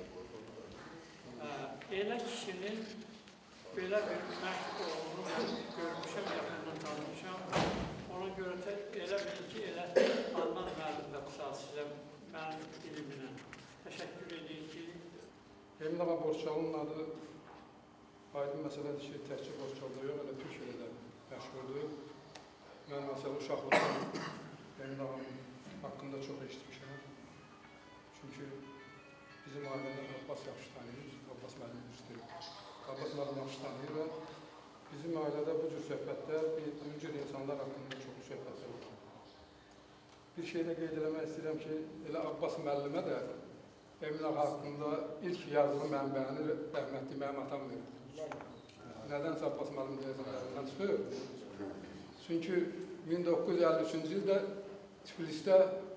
Elə kişinin belə bir mərd olduğunu görmüşəm, yaxından tanımışam. Ona görə də elə bil ki, elə Almaz müəllim də qısal sizə mənim dilimlə təşəkkür edeyim ki, Emin ağa Borçalının adı aydın məsələdir ki, təkcə Borçalda yox, elə Türkiyədə də məşğuldur. Mən məsələ uşaqlıqdan Emin ağanın haqqında çox eşitmişəm. Çünki bizim ailədən Abbas yaxşı tanıyır, Abbas müəllim üstü. Abbas müəllim yaxşı tanıyır və bizim ailədə bu cür söhbətlər, bu cür insanlar haqqında çox söhbətlər olur. Bir şey də qeyd eləmək istəyirəm ki, elə Abbas müəllimə də Emin ağa haqqında ilk yazılı mənbəni rəhmətli mənim atam verir. Nədənsə Abbas müəllim deyəsən çıxır. Çünki 1953-cü ildə Tiflisdə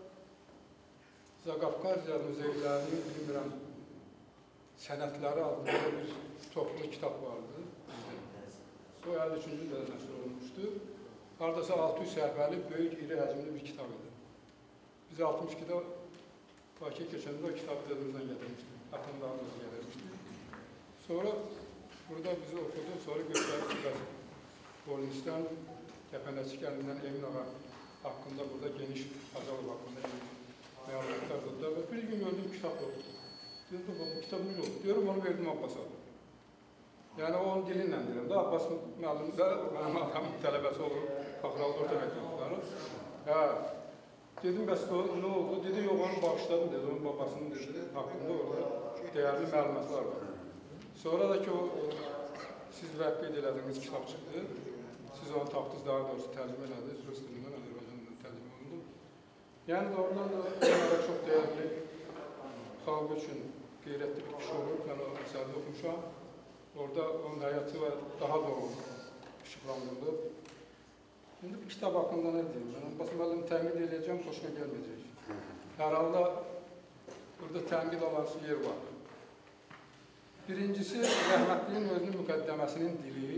Zaqafqaziya muzeylərinin, bilmirəm, sənətləri adında bir toplu kitab vardı. O 53-cü ildə nəşr olunmuşdu. Haradasa 600 səhifəli, böyük, iri həcmli bir kitab idi. Biz 62-də Bakıya keçəndə o kitabı özümüzdən gətirmişdik. Atamlarımızı gətirmişdik. Sonra burada bizi okudu, sonra göstərdik biraz Polisdən, Kəpənəçi kəndindən Emin ağa haqqında burada geniş Hacalov haqqında məlumatlar oldu və bir gün gördüm kitab oldu. Dedim, bu kitab necə oldu? Diyorum, onu verdim Abbas'a. Yəni, onun dilinlə deyirəm də, Abbas müəllim də mənim adamın tələbəsi olur, Faxralı orta məktəbləri. Dedim, bəs nə oldu? Dedi, yox, onu bağışladım, dedi, onun babasının haqqında orada dəyərli məlumatlar var. Sonra da ki, siz qeyd elədiyiniz kitab çıxdı. Siz onu tapdınız, daha doğrusu tərcümə elədiniz, Rus dilindən, Azərbaycandan tərcümə olundu. Yəni, oradan da onlara çox dəyərli, xalq üçün qeyrətli bir kişi olur. Mən o əsərdə oxumuşam. Orada onun həyatı və daha da işıqlandırılıb. Şimdi bu kitab haqqında nə deyim? Mən Abbas müəllimi təmid edəcəm, xoşuna gəlməyəcək. Hər halda burada təmid olan yer var. Birincisi, rəhmətlinin özünün müqəddəməsinin dili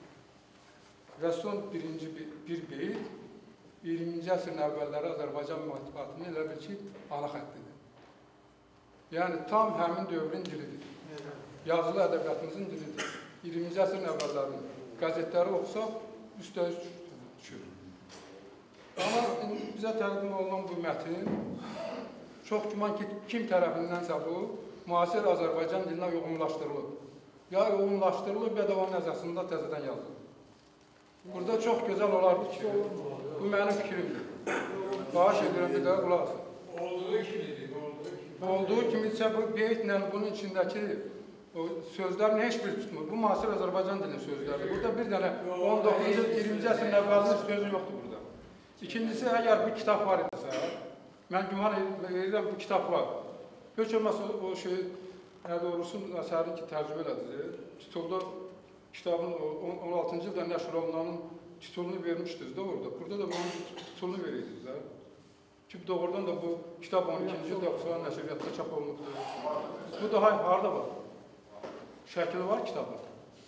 və son bir beyt 20-ci əsrin əvvəlləri Azərbaycan mətbuatının elə bil ki, ana xəttidir. Yəni, tam həmin dövrün dilidir. Yazılı ədəbiyyatımızın dilidir. 20-ci əsrin əvvəllərinin. qəzetləri oxusaq, üstəyiz düşür. Amma bizə təqdim olunan bu mətin çox güman ki, kim tərəfindənsə bu, müasir Azərbaycan dilinə yoğunlaşdırılıb. Ya yoğunlaşdırılıb, ya da onun nəzəsində təzədən yazılıb. Burada çox gözəl olardı ki, bu mənim fikrimdir. Xahiş edirəm, bir də qulaq asın. Olduğu kimisə bu beytlə bunun içindəki sözlərin heç bir tutmur. Bu müasir Azərbaycan dilinin sözləridir. Burada bir dənə 19-cu, 20-ci əsrin əvvəlinin sözü yoxdur burada. İkincisi, əgər bu kitab var idisə, mən güman edirəm bu kitab var. Heç olmasa o şey, doğrusu əsərin ki, tərcümə elədir. Titulda kitabın 16-cı ildə nəşr olunanın titulunu vermişdiniz də orada. Burada da bunun titulunu verirsiniz də. Ki, doğrudan da bu kitab 12-ci ildə Oxusan nəşriyyatda çap olunubdur. Bu daha harada var? Şəkili var kitabın.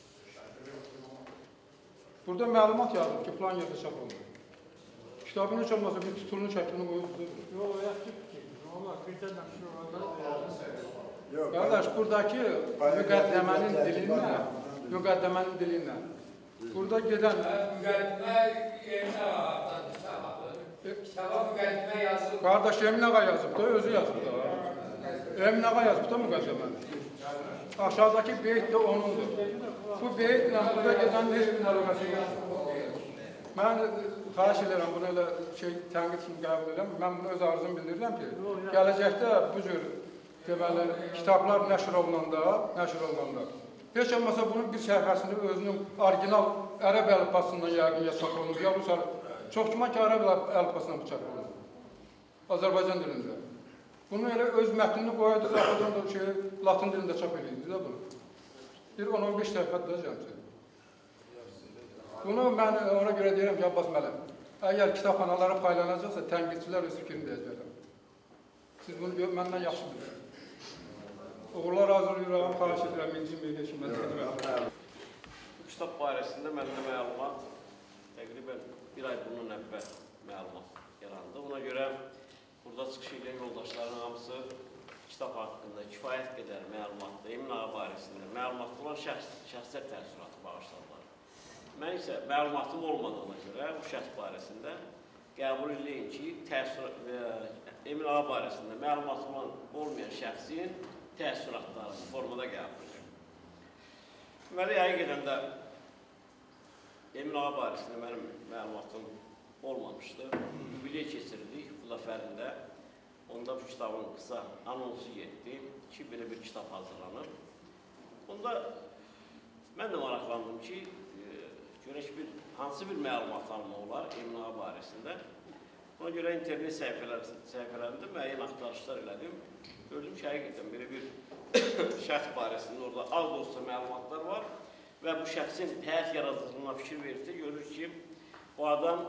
Burada məlumat yazılır ki, plan yerdə çap olunur. Kitabın heç olmasa bir titulunun şəklini qoyubdur. Yox, yaxşı ki, Allah bir də nəşr olanda qardaş, buradakı müqəddəmənin dilinlə, burada gedən... Müqəddimə Emin Ağa'dan kitabı. Kitaba müqəddimə yazılıb. Qardaş, Emin Ağa yazıb da, özü yazıb da. Emin Ağa yazıb da müqəddəməni. Aşağıdakı beyt də onundur. Bu beytlə burada gedən heç bir əlaqəsi yoxdur. Mən xahiş edirəm, bunu elə tənqid kimi qəbul edirəm. Mən öz arzumu bildirirəm ki, gələcəkdə bu cür deməli, kitablar nəşr olunanda, heç olmasa bunun bir səhifəsini özünün orijinal ərəb əlifbasından yəqin ya çap olunur, ya Rus çox güman ki, ərəb əlifbasından bu çap olunur. Azərbaycan dilində. Bunu elə öz mətnini qoyardı, zaten da Latin dilində çap edirdi də bunu. Bir 10-15 səhifədə cəmsi. Bunu mən ona görə deyirəm ki, Abbas müəllim, əgər kitabxanalara paylanacaqsa, tənqidçilər öz fikrini deyəcəklər. Siz bunu məndən yaxşı bilirsiniz. Uğurlar hazırlayıram, xahiş edirəm, inciməyinə kimi məzədə. Bu kitab barəsində məndə məlumat təqribən bir ay bunun əvvəl məlumat yarandı. Ona görə burada çıxış edən yoldaşların hamısı kitab haqqında kifayət qədər məlumatlı, Emin Ağa barəsində məlumatlı olan şəxsiyyət təəssüratı bağışladılar. Mən isə məlumatım olmadığına görə bu şəxs barəsində qəbul edeyim ki, Emin Ağa barəsində məlumatı olmayan şəxsin təəssüratları formada qəbul edir. Deməli, həqiqətən də Emin Ağa barəsində mənim məlumatım olmamışdı. Yubiley keçirdik bu dəfərində. Onda bu kitabın qısa anonsu getdi ki, belə bir kitab hazırlanır. Onda mən də maraqlandım ki, görək hansı bir məlumat almaq olar Emin Ağa barəsində. Ona görə internet səhifələrində müəyyən axtarışlar elədim. Gördüm ki, həqiqətən belə bir şəxs barəsində orada az olsa məlumatlar var və bu şəxsin həyat yaradıcılığına fikir verirsə, görür ki, o adam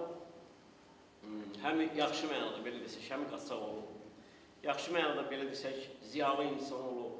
həm yaxşı mənada belə desək, həm qaçaq olub, yaxşı mənada belə desək, ziyalı insan olub,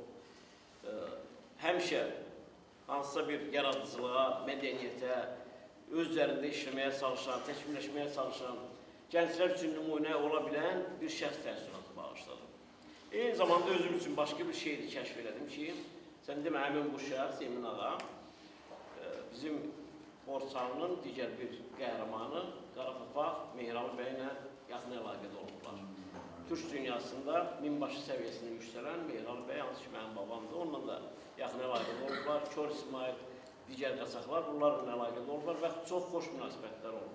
həmişə hansısa bir yaradıcılığa, mədəniyyətə, öz üzərində işləməyə çalışan, təkmilləşməyə çalışan, gənclər üçün nümunə ola bilən bir şəxs təəssüratı bağışladım. Eyni zamanda özüm üçün başqa bir şeyi kəşf elədim ki, sən demə, həmin bu şəxs, Emin Ağa, bizim Borçalının digər bir qəhrəmanı Qarapapaq Mehralı bəylə yaxın əlaqədə olublar. Türk dünyasında minbaşı səviyyəsini yüksələn Mehralı bəy, hansı ki, mənim babamdır, onunla da yaxın əlaqədə olublar. Kör İsmail, digər qaçaqlar, bunlarla əlaqədə olublar və çox xoş münasibətlər olub.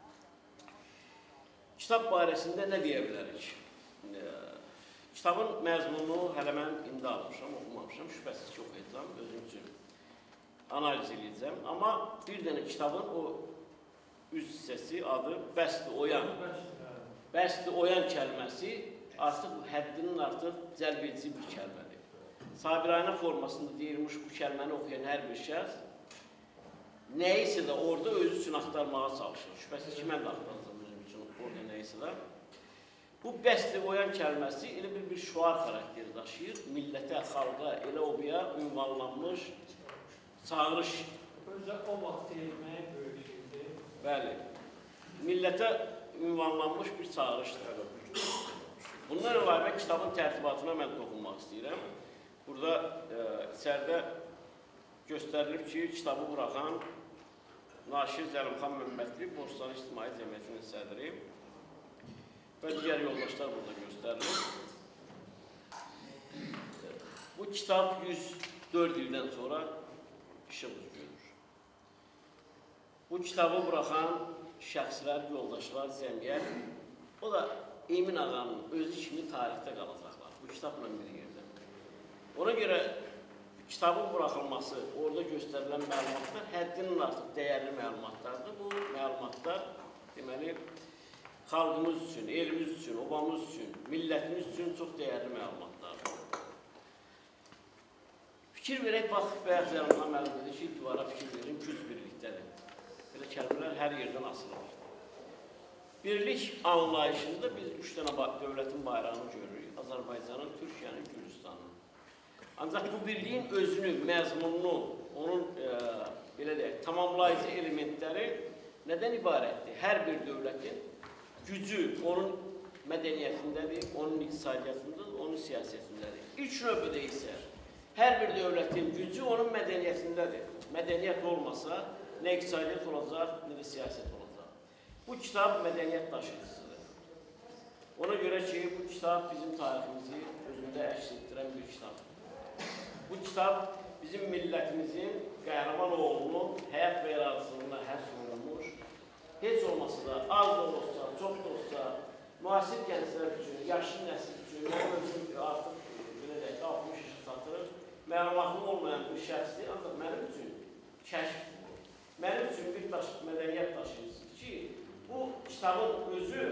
Kitab barəsində nə deyə bilərik? Kitabın məzmununu hələ mən indi almışam, oxumamışam, şübhəsiz ki, oxuyacam, özüm üçün analiz edəcəm. Amma bir dənə kitabın o üz hissəsi adı Bəsdir Oyan. Bəsdir Oyan kəlməsi artıq həddinin artıq cəlb edici bir kəlmədir. Sabirayna formasında deyilmiş bu kəlməni oxuyan hər bir şəxs nəyisə də orada özü üçün axtarmağa çalışır. Şübhəsiz ki, mən də axtaracam özüm üçün orada nəyisə də. Bu Bəsdir Oyan kəlməsi elə bir şuar xarakteri daşıyır. Millətə, xalqa, elə obaya ünvanlanmış çağırış. Özə o vaxt deyilməyə böyük şeydir. Bəli. Millətə ünvanlanmış bir çağırışdır. Bundan əlavə kitabın tərtibatına mən toxunmaq istəyirəm. Burada içəridə göstərilib ki, kitabı buraxan Naşir Zəlimxan Məmmədli, Borçalı İctimai Cəmiyyətinin sədri və digər yoldaşlar burada göstərilir. Bu kitab 104 ildən sonra işıq görür. Bu kitabı buraxan şəxslər, yoldaşlar, cəmiyyət, o da Emin ağanın özü kimi tarixdə qalacaqlar. Bu kitabla bir yerdə. Ona görə kitabın buraxılması, orada göstərilən məlumatlar həddindən artıq dəyərli məlumatlardır. Bu məlumatlar, deməli, xalqımız üçün, elimiz üçün, obamız üçün, millətimiz üçün çox dəyərli məlumatlardır. Fikir verək, bax, bayaq Zəlimxan müəllim dedi ki, divara fikir verin, güc birlikdədir. Belə kəlmələr hər yerdən asılır. Birlik anlayışında biz 3 dənə dövlətin bayrağını görürük. Azərbaycanın, Türkiyənin, Gürcistanın. Ancaq bu birliyin özünü, məzmununu, onun belə deyək, tamamlayıcı elementləri nədən ibarətdir? Hər bir dövlətin gücü onun mədəniyyətindədir, onun iqtisadiyyatındadır, onun siyasətindədir. İlk növbədə isə hər bir dövlətin gücü onun mədəniyyətindədir. Mədəniyyət olmasa, nə iqtisadiyyat olacaq, nə də siyasət olacaq. Bu kitab mədəniyyət daşıyıcısıdır. Ona görə ki, bu kitab bizim tariximizi özündə əks etdirən bir kitabdır. Bu kitab bizim millətimizin qəhrəman oğlunun həyat və iradəsində həsr olunmuş, heç olmasa da az da olsa, çox da olsa, müasir gənclər üçün, yaşlı nəsil üçün, mənim üçün artıq belə deyək, 60 yaşı satır, məlumatım olmayan bir şəxsdir, ancaq mənim üçün kəşf olur. Mənim üçün bir mədəniyyət daşıyıcısıdır ki, bu kitabın özü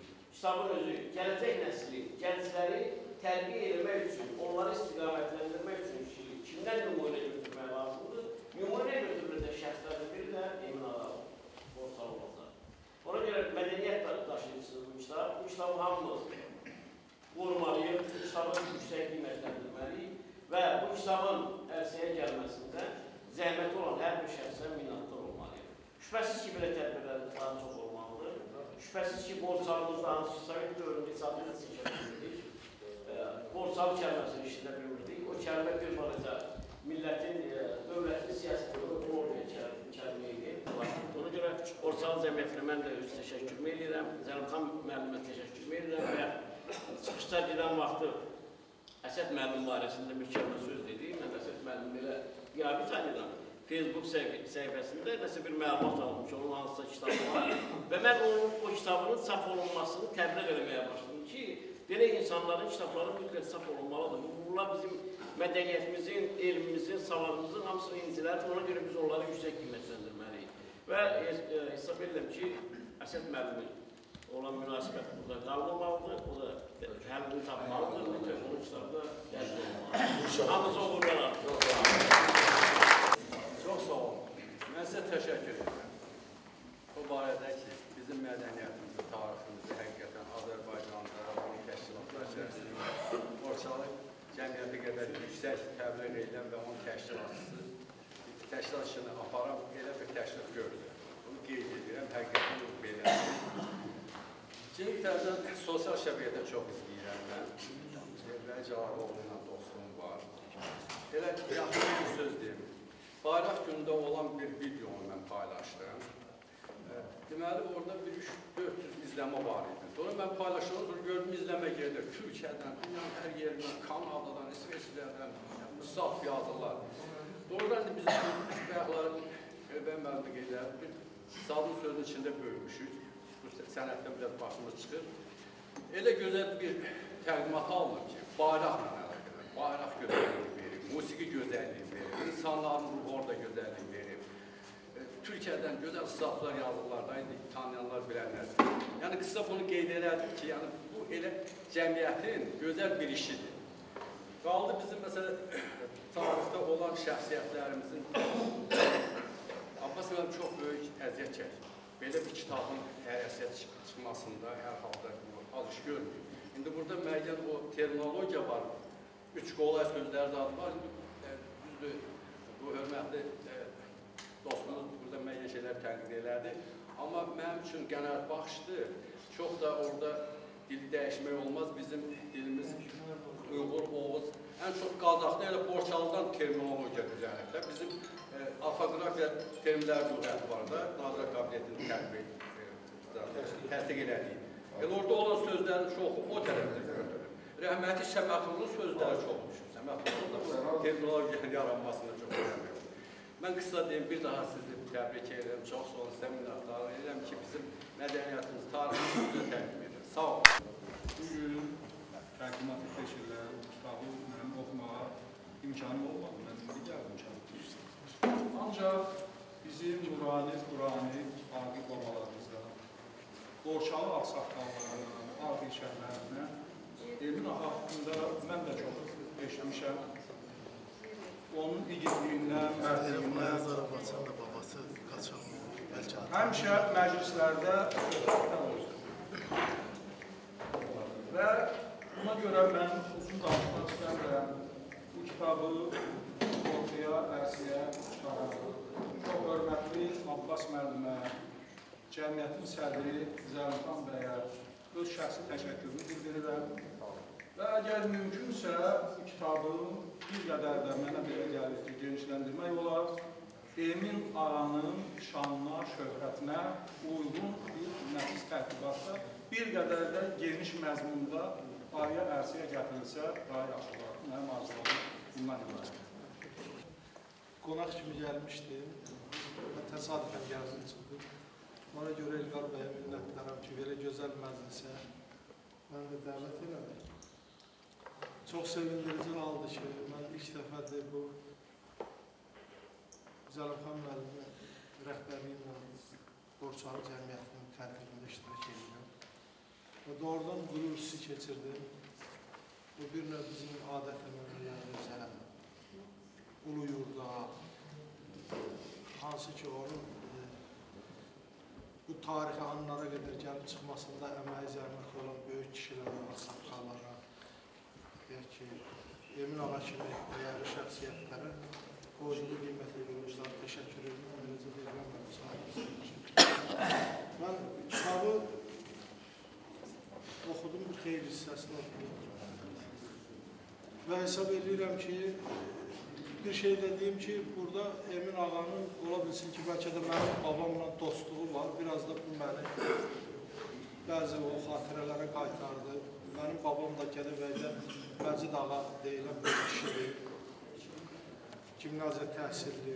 gələcək nəsli, gəncləri tərbiyə etmək üçün, onları istiqamətləndirmək üçün ki, kimdən nümunə götürmək lazımdır? Nümunə götürüləcək şəxslərdə biri də Emin ağa Borçalı olacaq. Ona görə mədəniyyət daşıyıcısıdır bu kitab. Bu kitabı hamımız qorumalıyıq, bu kitabı yüksək qiymətləndirməliyik və bu kitabın ərsəyə gəlməsində zəhməti olan hər bir şəxsə minnətdar olmalıyıq. Şübhəsiz ki, belə tədbirlər daha çox olmalıdır. Şübhəsiz ki, Borçalımızda hansı ki, Sovet dövründə hesabını seçilmişdik. Borçalı kəlməsini işlədə bilmirdik. O kəlmə bir balaca millətin, dövlətin siyasətində olmayan kəlmə idi. Ona görə Borçalı cəmiyyətinə mən də öz təşəkkürümü edirəm. Zəlimxan müəllimə təşəkkürümü edirəm və çıxışda gedən vaxtı Əsəd müəllim barəsində bir kəlmə söz dedi. Mən Əsəd müəllim belə qiyabi tanıyıram. Facebook səhifəsində nəsə bir məlumat almış, onun hansısa kitabı var və mən o kitabının çap olunmasını təbliğ eləməyə başladım ki, belə insanların kitabları mütləq çap olunmalıdır. Bunlar bizim mədəniyyətimizin, elmimizin, savadımızın hamısını incilərdir, ona görə biz onları yüksək qiymətləndirməliyik. Və hesab edirəm ki, Əsəd müəllimin olan münasibət burada qalmamalıdır, o da həllini tapmalıdır, mütləq onun kitabda dərsli olmalıdır. Hamısı uğurlar. Çox sağ olun. Mən sizə təşəkkür edirəm. O barədə ki, bizim mədəniyyətimizi, tariximizi həqiqətən Azərbaycanda, onun təşkilatlar içərisində Borçalı cəmiyyəti qədər yüksək təbliğ edən və onun təşkilatçısı, təşkilat işini aparan elə bir təşkilat gördü. Bunu qeyd edirəm, həqiqətən bu belədir. İkinci tərəfdən sosial şəbəkədə çox izləyirəm mən. Sevgili Cavaroğlu ilə dostluğum var. Elə yaxşı bir söz deyim. Bayraq günündə olan bir videonu mən paylaşdım. Deməli, orada bir 300-400 izləmə var idi. Sonra mən paylaşdım, sonra gördüm izləmə gedir. Türkiyədən, dünyanın hər yerindən, Kanadadan, İsveçlərdən, saf yazılar. Doğrudan da biz bayaqları Elbən müəllimə qeyd edək, Sadın sözünün içində böyümüşük. Bu sənətdən biraz başımız çıxır. Elə gözəl bir təqdimat alınır ki, bayraqla əlaqədir. Bayraq gözəlliyi verir, musiqi gözəlliyi verir, insanların ruhu orada gözəllik verir. Türkiyədən gözəl saflar yazılardaydı, tanıyanlar, bilənlər. Yəni, qısa bunu qeyd elədik ki, yəni, bu elə cəmiyyətin gözəl bir işidir. Qaldı bizim, məsələ, tarixdə olan şəxsiyyətlərimizin Abbas müəllim çox böyük əziyyət çəkir. Belə bir kitabın hərəsiyyət çıxmasında hər halda az iş görmür. İndi burada müəyyən o terminologiya var, 3 qolay sözlər zadı var. Düzdür, bu hörmətli dostumuz burada müəyyən şeylər tənqid elədi. Amma mənim üçün qənaətbəxşdir. Çox da orada dili dəyişmək olmaz. Bizim dilimiz Uyğur, Oğuz, ən çox Qazaxda elə Borçalıdan terminologiya düzəliblər. Bizim Orfoqrafiya termlər lüğəti var da, nazirə qabiliyyətini təsdiq elədiyi. Orada olan sözlərin çoxu o tərəfdə görülür. Rəhməti Səməxurun sözləri çox düşür. Səməxurun da bu terminologiyanın yaranmasına çox önemli. Mən qısa deyim, bir daha sizi təbrik edirəm. Çox sağ olun, sizə minnətdar edirəm ki, bizim mədəniyyətimiz, tariximizi təqdim edir. Sağ olun. Bugün təqdimat etmişlər, kitabı mənim oxumağa imkanım olmadı. Mən indi gəldim çalışdım. Ancaq bizim nurani, qurani, aqil babalarımızda, Borçalı ağsaqqallarından, aqil şəhərlərindən Emin ağa haqqında mən də çox eşitmişəm. Onun igidliyindən, mərdliyindən, həmişə məclislərdə söhbətlər olur. Və buna görə mən uzun danışmaq istəmirəm. Bu kitabı ortaya, ərsiyə çıxarır. Çox hörmətli Abbas müəllimə, cəmiyyətin sədri Zəlimxan bəyə öz şəxsi təşəkkürünü bildirirəm. Və əgər mümkünsə, bu kitabı bir qədər də mənə belə gəlir ki, genişləndirmək olar. Emin ağanın şanına, şöhrətinə uyğun bir nəfis tədqiqatda bir qədər də geniş məzmunda araya ərsiyə gətirilsə daha yaxşı olar. Mənim arzularım bundan ibarət. Qonaq kimi gəlmişdim və təsadüfən gəlsin çıxdım. Ona görə İlqar bəyə minnətlərim ki, belə gözəl məclisə mən də dəvət elədim. Çox sevindirici haldır ki, mən ilk dəfədir bu Zəlimxan müəllimin rəhbərliyi ilə Borçalı cəmiyyətinin tədbirində iştirak edirəm. Və doğrudan qürur hissi keçirdim. Bu bir növ bizim adət-ənənələrimizə, ulu yurda, hansı ki onun bu tarixi anlara qədər gəlib çıxmasında əməyi zəhməti olan böyük kişilərə, ağsaqqallara, deyək ki, Emin ağa kimi dəyərli şəxsiyyətlərə qoyduğu qiymətli görüşlərə təşəkkür edirəm. Eləcə deyirəm, mən müsahibəsi. Mən kitabı oxudum, bir xeyli hissəsini oxudum. Və hesab edirəm ki, bir şey də deyim ki, burada Emin ağanın ola bilsin ki, bəlkə də mənim babamla dostluğu var. Biraz da bu məni bəzi o xatirələrə qaytardı. Mənim babam da Gədəbəydə Məcid ağa deyilən bir kişidir. Gimnaziya təhsilli.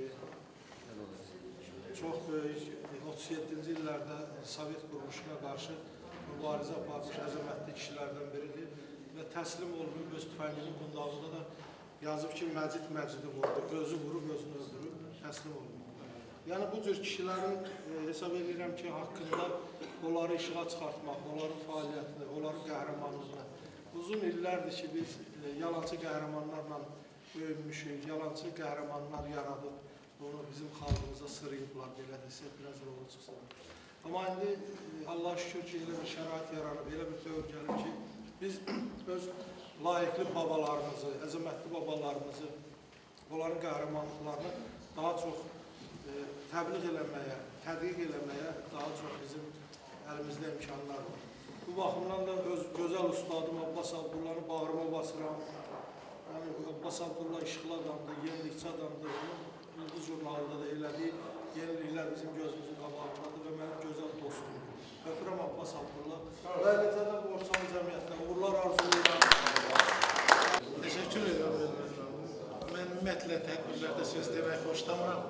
Çox böyük, 37-ci illərdə Sovet quruluşuna qarşı mübarizə aparmış əzəmətli kişilərdən biridir. Və təslim olunub, öz tüfənginin qundağında da yazıb ki, Məcid Məcidi vurdu, özü vurub, özünü öldürüb, təslim olunub. Yəni, bu cür kişilərin hesab edirəm ki, haqqında onları işığa çıxartmaq, onların fəaliyyətini, onların qəhrəmanlığını. Uzun illərdir ki, biz yalancı qəhrəmanlarla böyümüşük, yalancı qəhrəmanlar yaradıb, onu bizim xalqımıza sırıyıblar, belə desə, biraz rolu çıxsa. Amma indi Allah şükür ki, elə bir şərait yaranıb, elə bir dövr gəlib ki, biz öz layiqli babalarımızı, əzəmətli babalarımızı, onların qəhrəmanlıqlarını daha çox təbliğ eləməyə, tədqiq eləməyə daha çox bizim əlimizdə imkanlar var. Bu baxımdan da öz gözəl ustadım Abbas Abdullah'ı bağrıma basıram. Yəni, Abbas Abdullah işıqlı adamdır, yenilikçi adamdır. Onun Ulduz jurnalında da elədiyi yeniliklər bizim gözümüzün qabağındadır və mənim gözəl dostumdur. Öpürəm Abbas Abdullah. Və eləcə də Borçalı cəmiyyətinə uğurlar arzulayıram. Teşekkür ederim. Mən ümumiyyətlə tədbirlərdə söz demək xoşlamıram.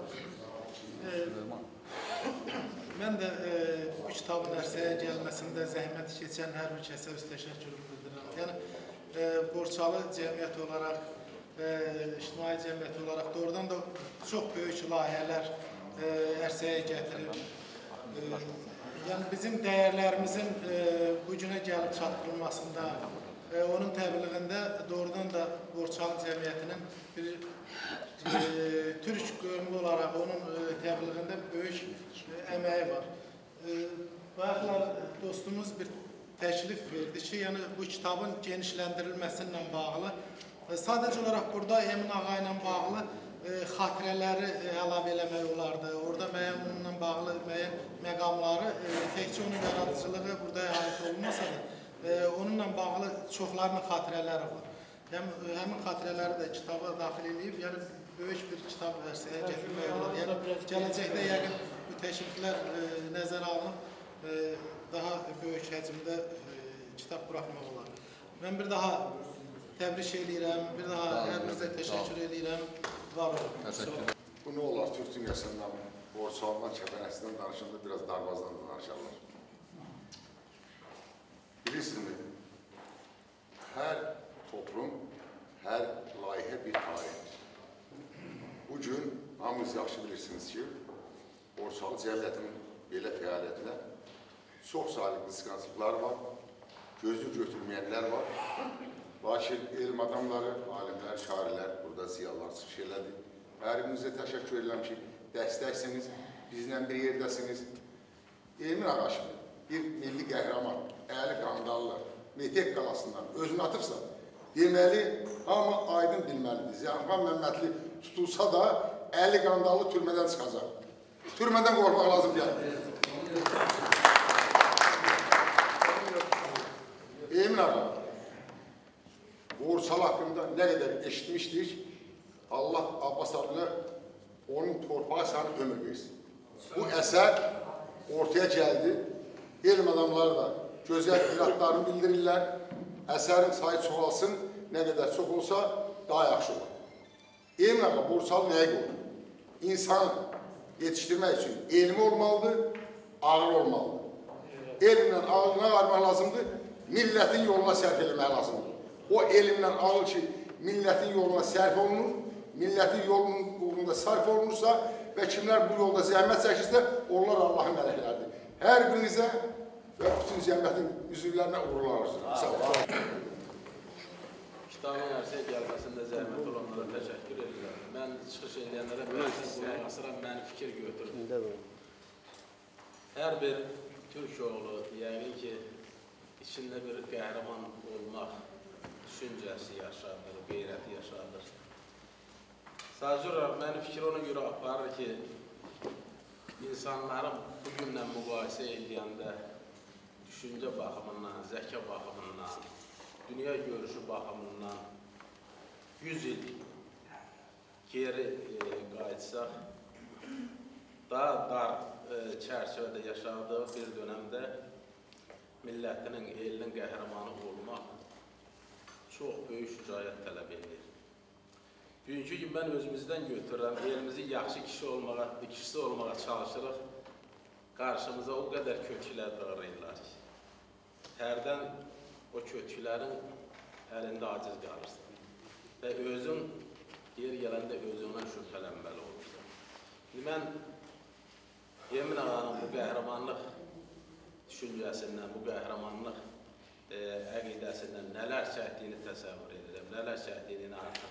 Mən də bu kitabın ərsəyə gəlməsində zəhmət keçən hər bir kəsə öz təşəkkürümü bildirirəm. Yəni, Borçalı cəmiyyət olaraq, ictimai cəmiyyət olaraq doğrudan da çox böyük layihələr ərsəyə gətirir. Yəni, bizim dəyərlərimizin bu günə gəlib çatdırılmasında, onun təbliğində doğrudan da Borçalı cəmiyyətinin bir türk qövmü olaraq onun təbliğində böyük əməyi var. Bayaqlar dostumuz bir təklif verdi ki, yəni bu kitabın genişləndirilməsinlə bağlı, sadəcə olaraq burada Emin ağa ilə bağlı xatirələri əlavə eləmək olardı. Orada müəyyən onunla bağlı müəyyən məqamları, təkcə onun yaradıcılığı burada əhatə olunmasa da, onunla bağlı çoxlarının xatirələri var. həmin xatirələri də kitaba daxil edib, yəni böyük bir kitab vərsəyə gətirmək olar. Yəni gələcəkdə yəqin bu təkliflər nəzərə alınıb daha böyük həcmdə kitab buraxmaq olar. Mən bir daha təbrik edirəm, bir daha hər birinizə təşəkkür edirəm. Var olun. Bu nə olar? Türk dünyasından, Borçalıdan, Kəpənəkdən danışanda biraz Darvazdan da danışarlar. Bilirsiniz, hər toplum, hər layihə bir tarixdir. Bugün hamınız yaxşı bilirsiniz ki, Borçalı cəmiyyətinin belə fəaliyyətində çox saylı qısqanclıqlar var, gözü götürməyənlər var. Lakin elm adamları, alimlər, şairlər, burada ziyalılar çıxış elədi. Hər birinizə təşəkkür edirəm ki, dəstəksiniz, bizlə bir yerdəsiniz. Emin Ağaşımı, bir milli qəhrəman, Əli Qandallı, Metek qalasından özünü atıbsa, deməli, hamı aydın bilməlidir. Zəlimxan Məmmədli tutulsa da, Əli Qandallı türmədən çıxacaq. Türmədən qorxmaq lazım deyil. Emin Ağa, Borçalı haqqında nə qədər eşitmişdik, Allah Abbas abinə onun torpağı sana ömür versin. Bu əsər ortaya gəldi. Elm adamları da gözəl iradlarını bildirirlər. Əsərin sayı çoxalsın, nə qədər çox olsa daha yaxşı olur. Emin Ağa, Borçalı nəyə qoyur? İnsan yetişdirmək üçün elmi olmalıdır, ağıl olmalıdır. Elmlə ağılına varmaq lazımdır, millətin yoluna sərf eləmək lazımdır. O elmlə ağıl ki, millətin yoluna sərf olunur, millətin yolunun uğrunda sərf olunursa və kimlər bu yolda zəhmət çəkirsə, onlar Allahın mələkləridir. Hər birinizə və bütün cəmiyyətin üzvlərinə uğurlar arzulayıram. Kitabın ərsəyə gəlməsində zəhmət olanlara təşəkkür edirəm. Mən çıxış edənlərə qulaq asıram, məni fikir götürür. Hər bir Türk oğlu, yəqin ki, içində bir qəhrəman olmaq düşüncəsi yaşadır, qeyrəti yaşadır. Sadəcə olaraq mənim fikir ona görə aparır ki, insanların bugünlə müqayisə edəndə düşüncə baxımından, zəka baxımından, dünya görüşü baxımından 100 il geri qayıtsaq, daha dar çərçivədə yaşadığı bir dönəmdə millətinin, elinin qəhrəmanı olmaq çox böyük şücaət tələb edir. Bugünkü gün mən özümüzdən götürürəm, elimizi yaxşı kişisi olmağa çalışırıq, qarşımıza o qədər kötüklər doğrayırlar ki, hərdən o kötüklərin əlində aciz qalırsan və özün yer gələndə özündən şübhələnməli olursan. Mən Emin Ağanın bu qəhrəmanlıq düşüncəsindən, bu qəhrəmanlıq əqidəsindən nələr çəkdiyini təsəvvür edirəm, nələr çəkdiyini artıq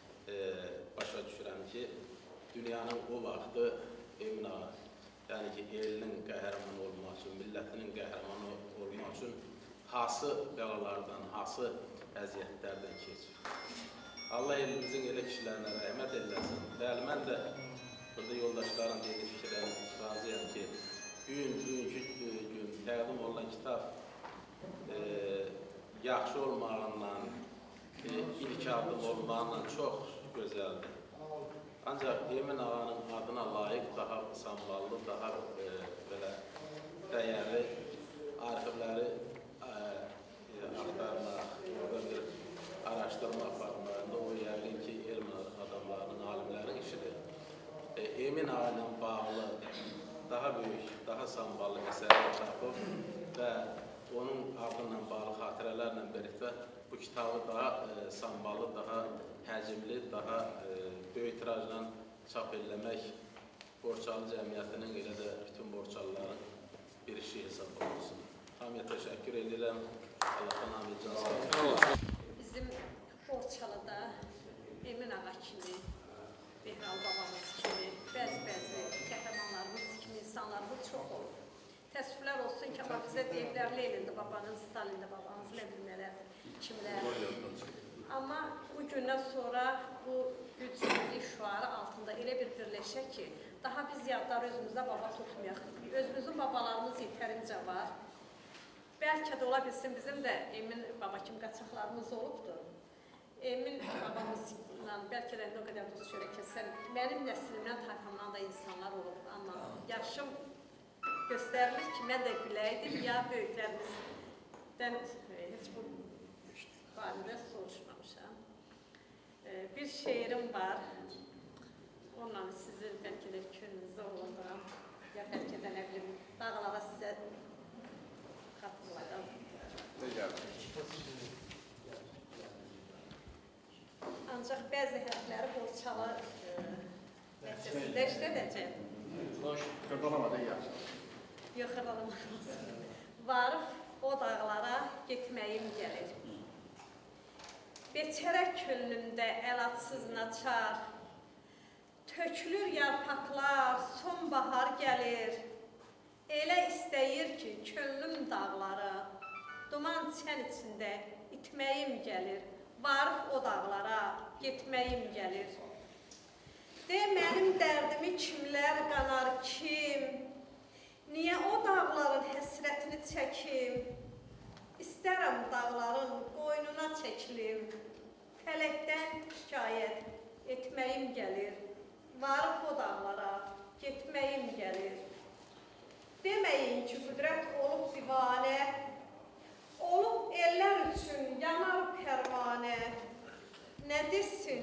başa düşürəm ki, dünyanın o vaxtı Emin Ağa, yəni ki, elinin qəhrəmanı olmaq üçün, millətinin qəhrəmanı olmaq üçün hansı bəlalardan, hansı əziyyətlərdən keçir. Allah elimizin elə kişilərinə rəhmət eləsin. Bəli, mən də burada yoldaşların dediyi fikirlərə razıyam ki, bugünkü gün təqdim olunan kitab yaxşı olmağından, ilk adım olmağından çox gözəldir. Ancaq Emin Ağanın adına layiq daha samballı, daha belə dəyərli arxivləri axtarmaq, orada bir araşdırma aparmağında o yəqin ki, elm adamlarının, alimlərin işidir. Emin Ağa ilə bağlı daha böyük, daha samballı əsərlər tapıb və onun ardından bağlı xatirələrlə birlikdə bu kitabı daha samballı, daha həcmli, daha böyük tirajla çap eləmək Borçalı cəmiyyətinin, elə də bütün Borçalıların bir işi hesab olunsun. Hamıya təşəkkür edirəm. Allah'tan hamıya can sağlığı. Bizim Borçalıda Emin Ağa kimi, Behral babamız kimi, bəzi qəhrəmanlarımız kimi insanlarımız çox olur. Təəssüflər olsun ki, amma bizə deyiblər Lenində babanız, Stalində babanız, nə bilmələr, kimlər. Amma bu gündən sonra bu güclü şüarı altında elə bir birləşək ki, daha biz yadları özümüzə baba tutmayaq. Özümüzün babalarımız yetərincə var. Bəlkə də ola bilsin bizim də Emin baba kimi qaçaqlarımız olubdur. Emin ağamızla, bəlkə də o qədər dost görək ki, mənim nəslimdən tayfamdan da insanlar olub, amma yaşım göstərilir ki, mən də biləydim, ya böyüklərimizdən heç bu barədə soruşmamışam. Bir şeirim var, onunla sizin bəlkə də könlünüzdə olunduram, ya bəlkə də nə bilim, dağlara sizə xatırlayam. Ancaq bəzi hərfləri Borçalı ləhcəsində işlədəcəm. Qırdalamadı, yaxşı. Yox, qırdalamadı. Varıb o dağlara getməyim gəlir. Beçərə küllümdə əlatsız naçar, tökülür yarpaqlar, sonbahar gəlir. Elə istəyir ki, könlüm dağlara, duman çən içində itməyim gəlir. Varıb o dağlara getməyim gəlir. De, mənim dərdimi kimlər qanar kim? Niyə o dağların həsrətini çəkim? İstərəm dağların qoynuna çəkilim. Fələkdən şikayət etməyim gəlir. Varıb o dağlara getməyim gəlir. Deməyin ki, qüdrət olub divanə, olub ellər üçün yanar pərvanə. Nə desin,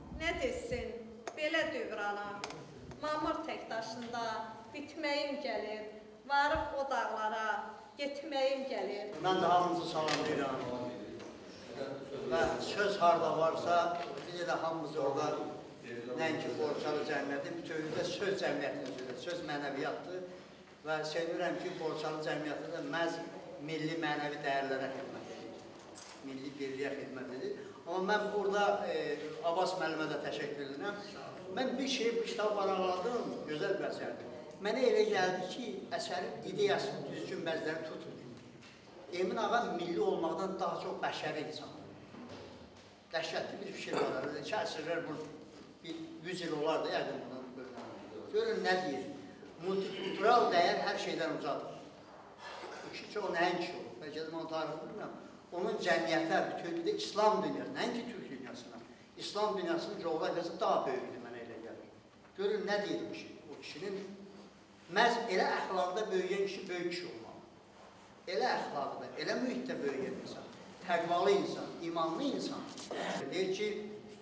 belə dövrana, mamır tək daşında bitməyim gəlir. Varıb o dağlara getməyim gəlir. Mən də hamınızı salamlayıram. Və söz harada varsa, biz elə hamımız orada, nəinki Borçalı cəmiyyəti, bütövlükdə söz cəmiyyətini söz mənəviyyatdır. Və sevinirəm ki, Borçalı cəmiyyəti də məhz milli mənəvi dəyərlərə xidmət edir. Milli birliyə xidmət edir. Amma mən burada Abbas müəllimə də təşəkkür edirəm. Mən bir şey bu kitabı araladım, gözəl bir əsərdir. Mənə elə gəldi ki, əsərin ideyasını düzgün bəzləri tutun. Emin ağa milli olmaqdan daha çox bəşəri insandır. Dəhşətli bir fikir var. İki əsrlər, 100 il olardı, yəqin bundan bölünür. Görün nə deyir? Multikultural dəyər hər şeydən ucadır. Bu ki, o nəinki olur. Bəlkə də mən tarix bilmirəm. Onun cəmiyyətə, bütövlükdə İslam dünyası, nəinki Türk dünyasına, İslam dünyasının coğrafiyası daha böyükdür, mənə elə gəlir. Görün nə deyir bu şey? O kişinin məhz elə əxlaqda böyüyən kişi böyük kişi olmalı. Elə əxlaqda, elə mühitdə böyüyən insan, təqvalı insan, imanlı insan. Deyir ki,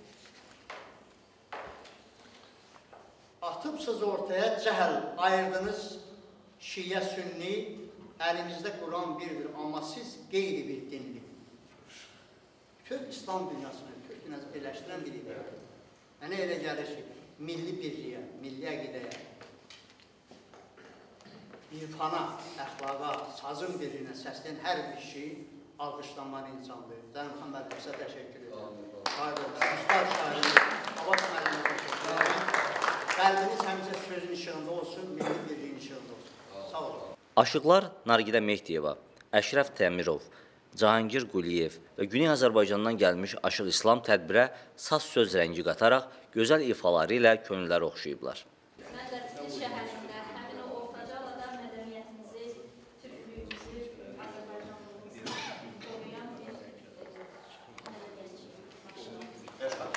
atıbsız ortaya cəhəl, ayırdınız şiyə sünni, əlimizdə Quran birdir, amma siz qeyri bir dinli. Bütün İslam dünyasını, Türk dünyasını birləşdirən bir ideya. Mənə elə gəlir ki, milli birliyə, milli əqidəyə, irfana, əxlaqa, sazın birliyinə səsləyən hər bir şey alqışlanmalı insandır. Zəlimxan müəllimə təşəkkür edirəm. Ustad şairimiz, Abbas müəllimə təşəkkür edirəm. Qəlbiniz həmişə sözün işığında olsun, milli birliyin işığında olsun. Sağ olun. Aşıqlar Nargilə Mehdiyeva, Əşrəf Təmirov, Cahangir Quliyev və Güney Azərbaycandan gəlmiş Aşıq İslam tədbirə saz söz rəngi qataraq gözəl ifaları ilə könülləri oxşayıblar. Mən də Tiflis şəhərində həmin o ortacalada mədəniyyətimizi, türklüyümüzü, Azərbaycanlığımızı qoruyan bir mədəniyyətçiyim.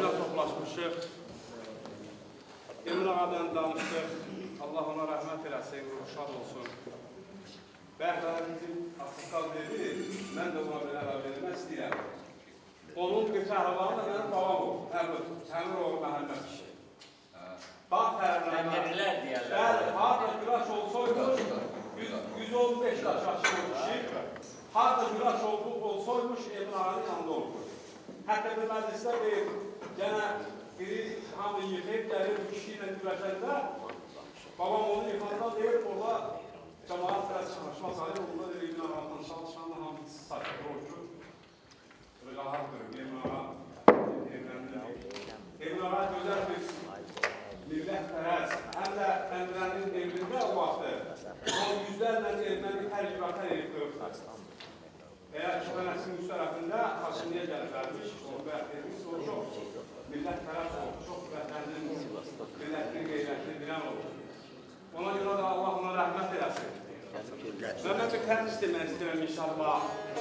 Bura toplaşmışıq. Emir ağadan danışdıq. Allah ona rəhmət eləsin, şad olsun. Bəxtələ bizim Asıqal dedi, mən də ona belə əlavə vermək istəyirəm. Onun bir fəhravanı da mənim babam oldu. Təmiroğlu Məhəmməd kişi. Bağ tərəflərlər deyərlər. Harada güraş olsaymış, 115 yaş yaşlı kişi, harada güraş olsaymış, Emir ağanın yanında olmuş. Hətta bir məclisdə deyib, gənə biri hamı yıxıb, gəlir bu kişi ilə güləşəndə, babam onu yıxanda deyir, orada cəmaat biraz çalışma sayır, onda deyir, Emir ağadan çalışanla hamısı saçır oluşur. Rahatdır, Emir ağa evləndir. Emir ağa gözəl bir millət tərəz, həm də Əmrənin evlində o vaxtı, onun yüzlərlə erməni təcrübətən edib. Eğer Şüphenəsin üst tərəfində Haşimiyə gəliblərmiş, onu bəxt etmiş, o çox millət tərəf oldu, çox vətənli, millətli, qeyrətli, bilən oldu. Ona görə də Allah ona rəhmət eləsin. Mən bir tənis demək istəyirəm inşallah.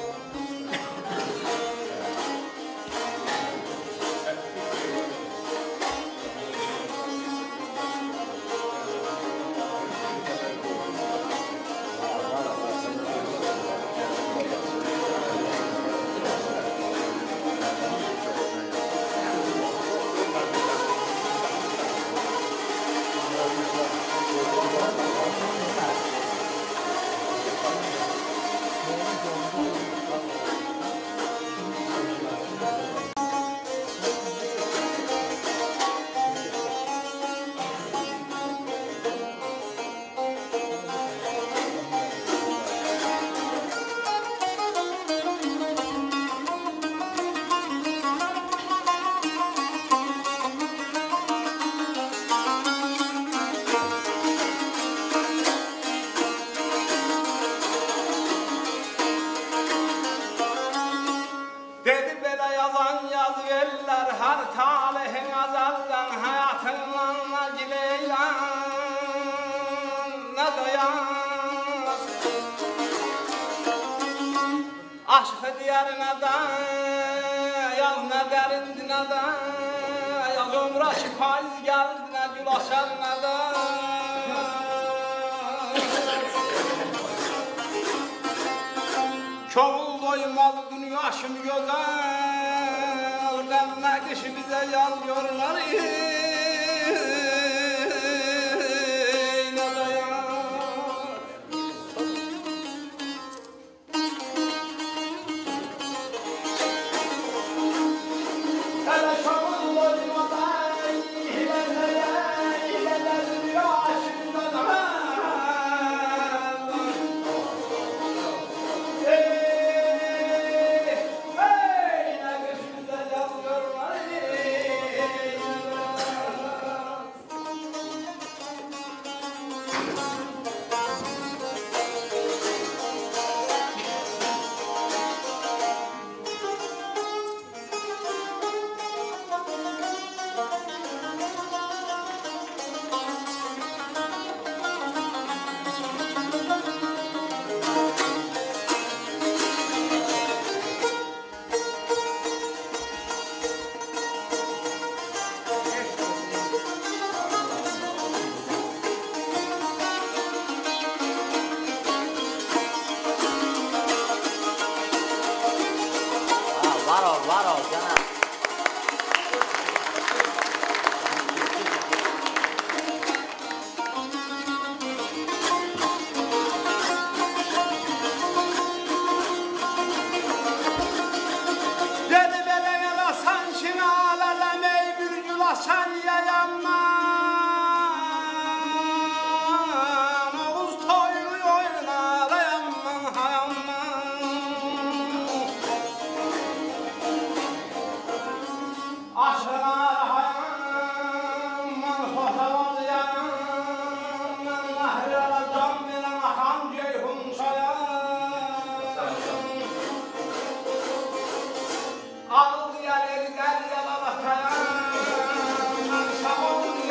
Aşkı diyarına da, yaz ne derindine da, yaz ömrə şifayız gəldinə, gül aşarına da. Çoğul doymaz dünyasım gözəl, dəmə qışı bizə yaz yorlar. Al diğer eller yalan atayan, sağ ol.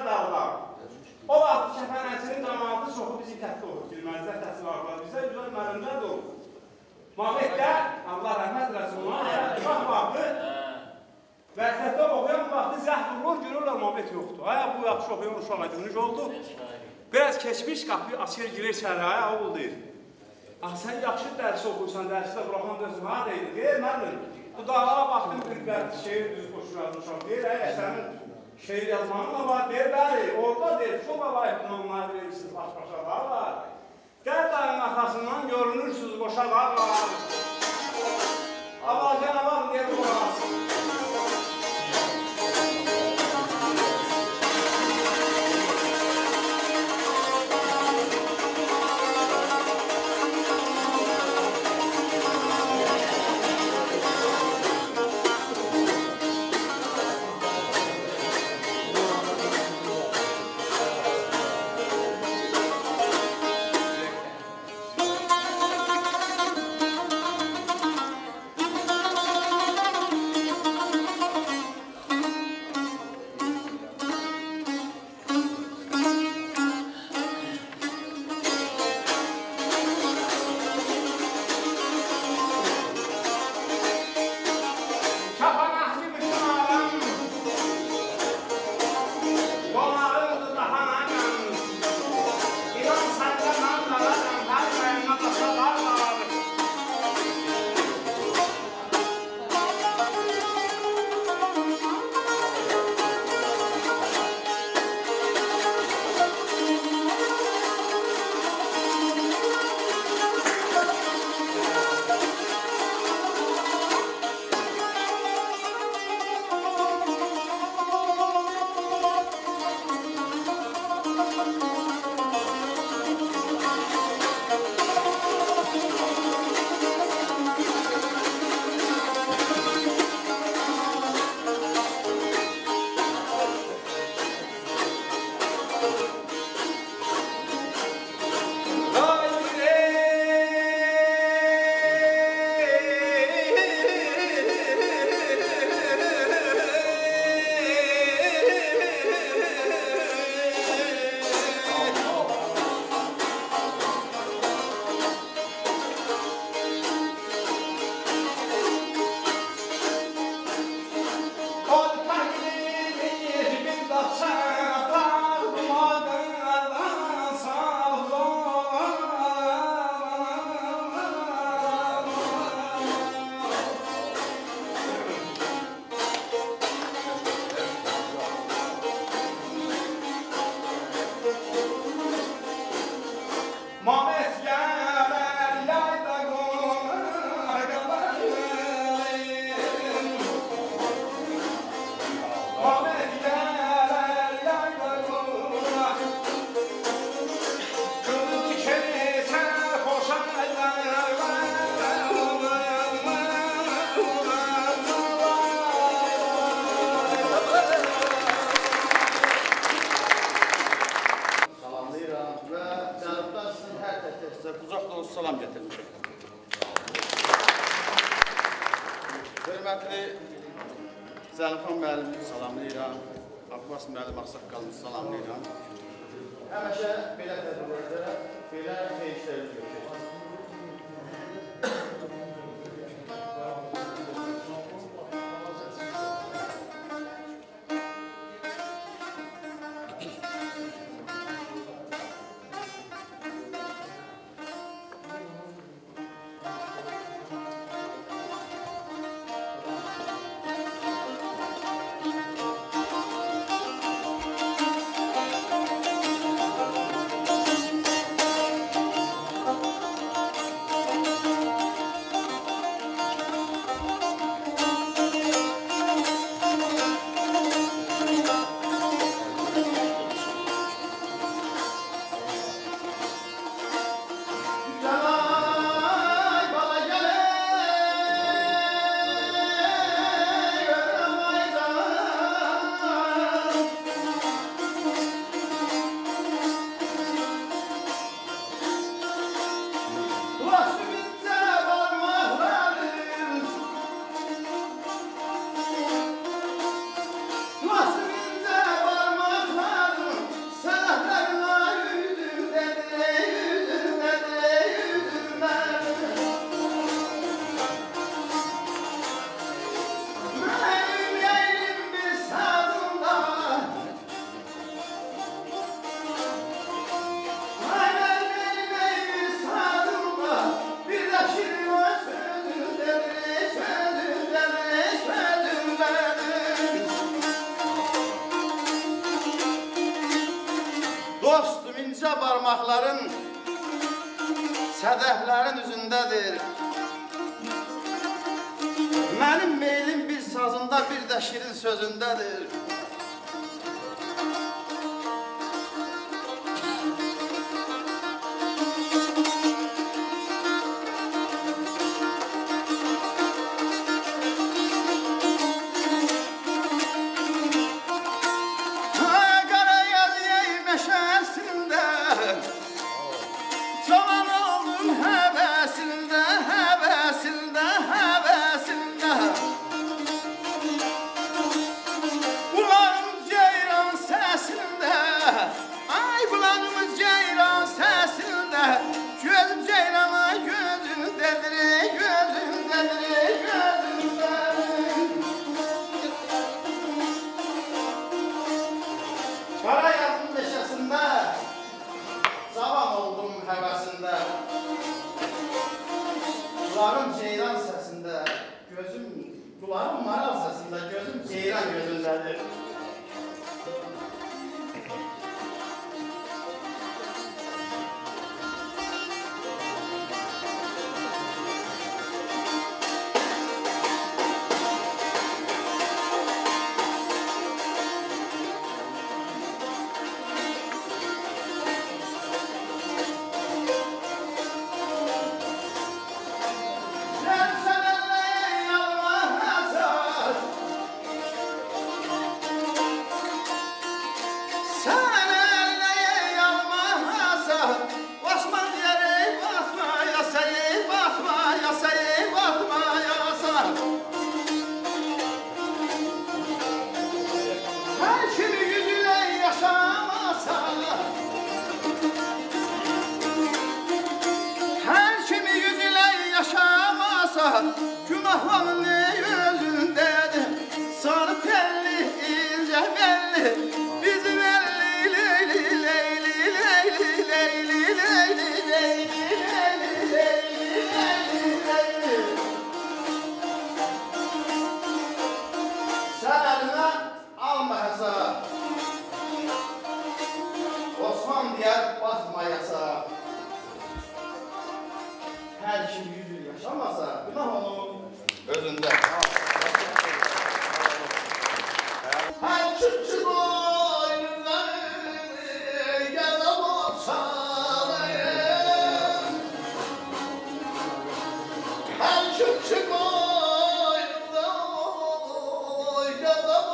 dağlar. O vaxt kəpənəkçinin cəmaatı çoxu bizi təhqi olur. Gülməzdə təhsil varlar bizə, güzel müəllimlər də olur. Mahmeddə, Allah rəhmət eləsin ona, uşaq vaxtı, məktəbdə oxuyan vaxtı zəhv vurur, görürlər Mahmed yoxdur. Aya bu yaxşı oxuyan uşağa dönüş oldu. Biraz keçmiş, qapıyı açır, girir içəri, aya oğul deyir. Sən yaxşı dərsi oxuyursan, dərsi də buraxan dərsi var deyil. Deyir, müəllim, bu dağlara baxdım, bir şeir düz qoşu yazmışam. Deyir, sənin şeir yazmanın da var, deyir, bəli, orada deyir, çox alayıqdan onlar verirsiniz, baş-başa dağlar. Gəl dağın arxasından görünürsünüz, boşa dağlar. Allah canavar deyir, burası. Salam getirmişim. Hörmətli Zəlifan müəllimi salamlayıram, Abbas müəllim Ağsaqqalını salamlayıram. Həmişə belə tədbirlərdə belə xeyirlərimiz görüşəcək. incə barmaqların sədəhlərin üzündədir. Mənim meylim bir sazında, bir də şirin sözündədir. Kulağım ceyran səsində, kulağım maral səsində, gözüm ceyran gözündədir. Günahların yüzündedir, sarı telli, ince belli, bizim elli, leyli, leyli, leyli, leyli, leyli, leyli, leyli, leyli, leyli. Sen eline alma hesap, Osman diye basma yasağa. Her kim 100 yıl yaşamasa günah onun özünde. Her çıkçı boyunları yazam olsayım. Her çıkçı boyunları yazam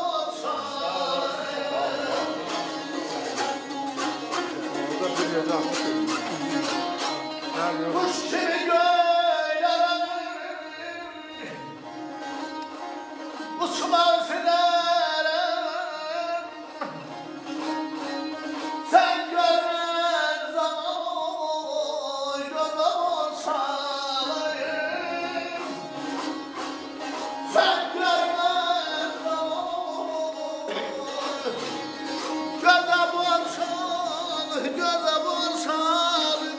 olsayım. Kuş gibi göl aranır, uçmaz silerim. Sen görmez zaman gözüm olsayım. Sen görmez zaman gözüm olsayım, gözüm olsayım.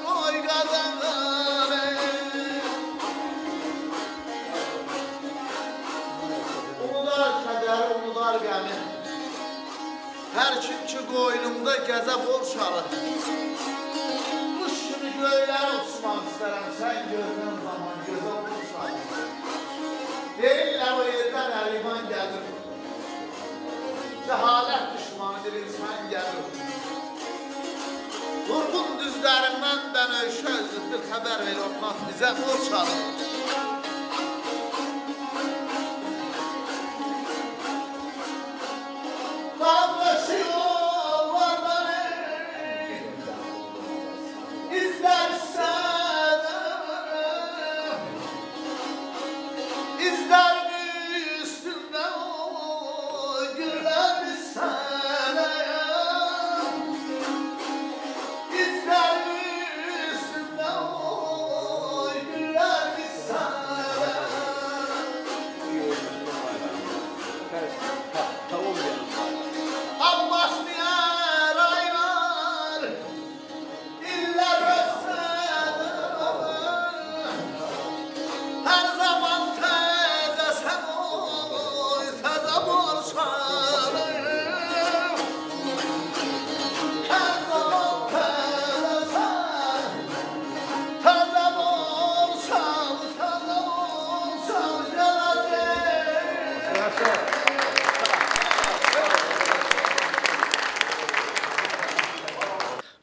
Her kim ki qoynumda gəzə borçalı, quş kimi göylər uçmaq istərəm, sən görünən zaman gözə borçalı. Deyirlər o yerdən əliman gəlir, cəhalət düşmanıdır insan gəlir. Vurğun düzlərindən bənə şözdür, bir xəbər ver olmaq bizə borçalı. Sun.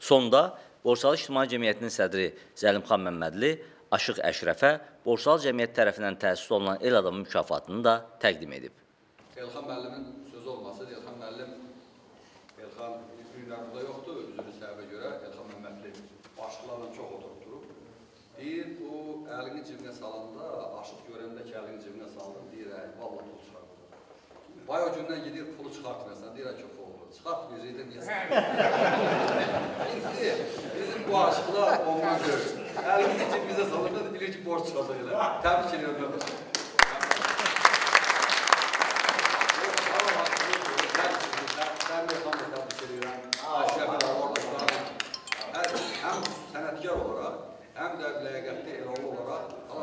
Sonda Borçalı İctimai Cəmiyyətinin sədri Zəlimxan Məmmədli Aşıq Əşrəfə Borçalı Cəmiyyət tərəfindən təsis olunan el adamı mükafatını da təqdim edib. Elxan müəllimin sözü olması, Elxan müəllim, Elxan günlər burada yoxdur, üzrü səbəbə görə Elxan Məmmədli başqalarla çox oturub durub. Deyir, bu əlini cibinə salanda, aşıq görəndə ki, əlini cibinə saldım, deyir, valla pul çıxartdı. Bay o gündən gedir, pulu çıxartmıyorsan, deyir, ki, pulu çıxartmıyorsaydı, niyə İndi bizim bu aşıqlar ondan görür. Əlimizi cibimizə salanda da bilir ki, borç çıxartıyla. Təbrik ediyorum. Həm sənətkar olaraq, həm də ləyaqətli eroğlu olaraq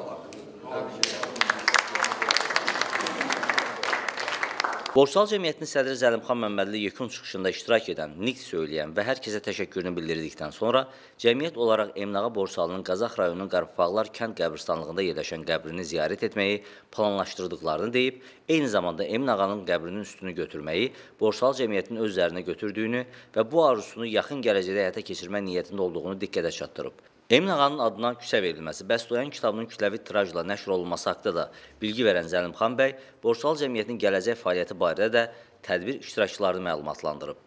Borçalı Cəmiyyətinin sədri Zəlimxan Məmmədli yekun çıxışında iştirak edən, nitq söyləyən və hər kəsə təşəkkürünü bildirdikdən sonra cəmiyyət olaraq Eminağa Borçalının Qazax rayonunun Qarpaqlar kənd qəbristanlığında yerləşən qəbrini ziyarət etməyi planlaşdırdıqlarını deyib, eyni zamanda Eminağanın qəbrinin üstünü götürməyi Borçalı Cəmiyyətinin öz üzərinə götürdüyünü və bu arzusunu yaxın gələcəkdə həyata keçirmək niyyətində olduğunu diqqətə çatdırıb. Emin Ağanın adına küçə verilməsi, Bəstdoyan kitabının kütləvi tirajla nəşr olunması haqqında da bilgi verən Zəlimxan bəy, Borçalı Cəmiyyətinin gələcək fəaliyyəti barədə də tədbir iştirakçılarını məlumatlandırıb.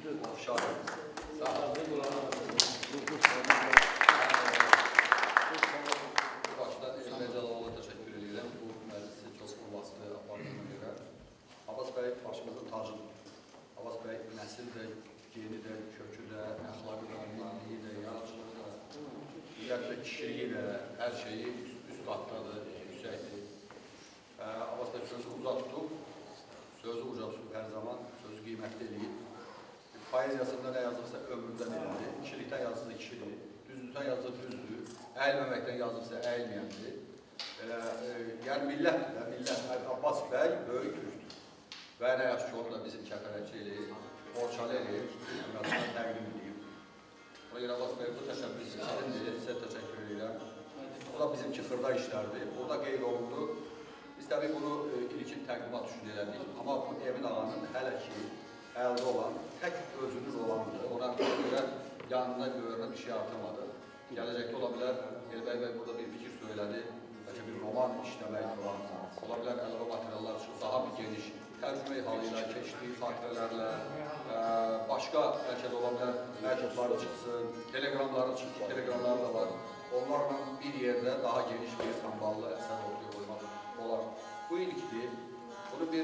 Abbas bəy başımızın tacıdır. Abbas bəy nəsil də, geni də, kökü də, əxlaqı da, manliyi də, yaradıcılığı da, ümumiyyətlə kişiliyi də, hər şeyi üst qatdadır, yüksəkdir. Abbas bəy sözü uzaq tutub, sözü uca tutub hər zaman, sözü qiymətli eləyib. Poeziyasında nə yazırsa ömründən elədir, kişilikdən yazırsa kişidir, düzlükdən yazırsa düzdür, əyilməməkdən yazırsa əyilməyəndir. Yəni millətdir də, millət. Abbas bəy böyük türkdür. Və nə yaxşı ki, onu da bizim kəpərəkçi eləyir, Borçalı eləyir, Əmrasından təqdim edeyim. Buna görə Abbas bəy, bu təşəbbüs sizindir, sizə təşəkkür edirəm. Bu da bizimki xırda işlərdir, burada qeyd olundu. Biz təbii bunu ilkin təqdimat üçün elədik, amma bu Emin Ağanın hələ ki əldə olan, tək özünün olandır. Ona görə yanına görünə bir şey artırmadı. Gələcəkdə ola bilər, Elbəy bəy burada bir fikir söylədi, bəlkə bir roman işləmək falan. Ola bilər əlavə materiallar üçün daha bir geniş tərcümə halıyla, keçdiyi xatirələrlə, başqa bəlkə də ola bilər məktubları çıxsın, telegramları çıxsın, telegramları da var. Onlarla bir yerdə daha geniş bir samballı əsər ortaya qoymaq olar. Bu ilkdir. Bunu bir,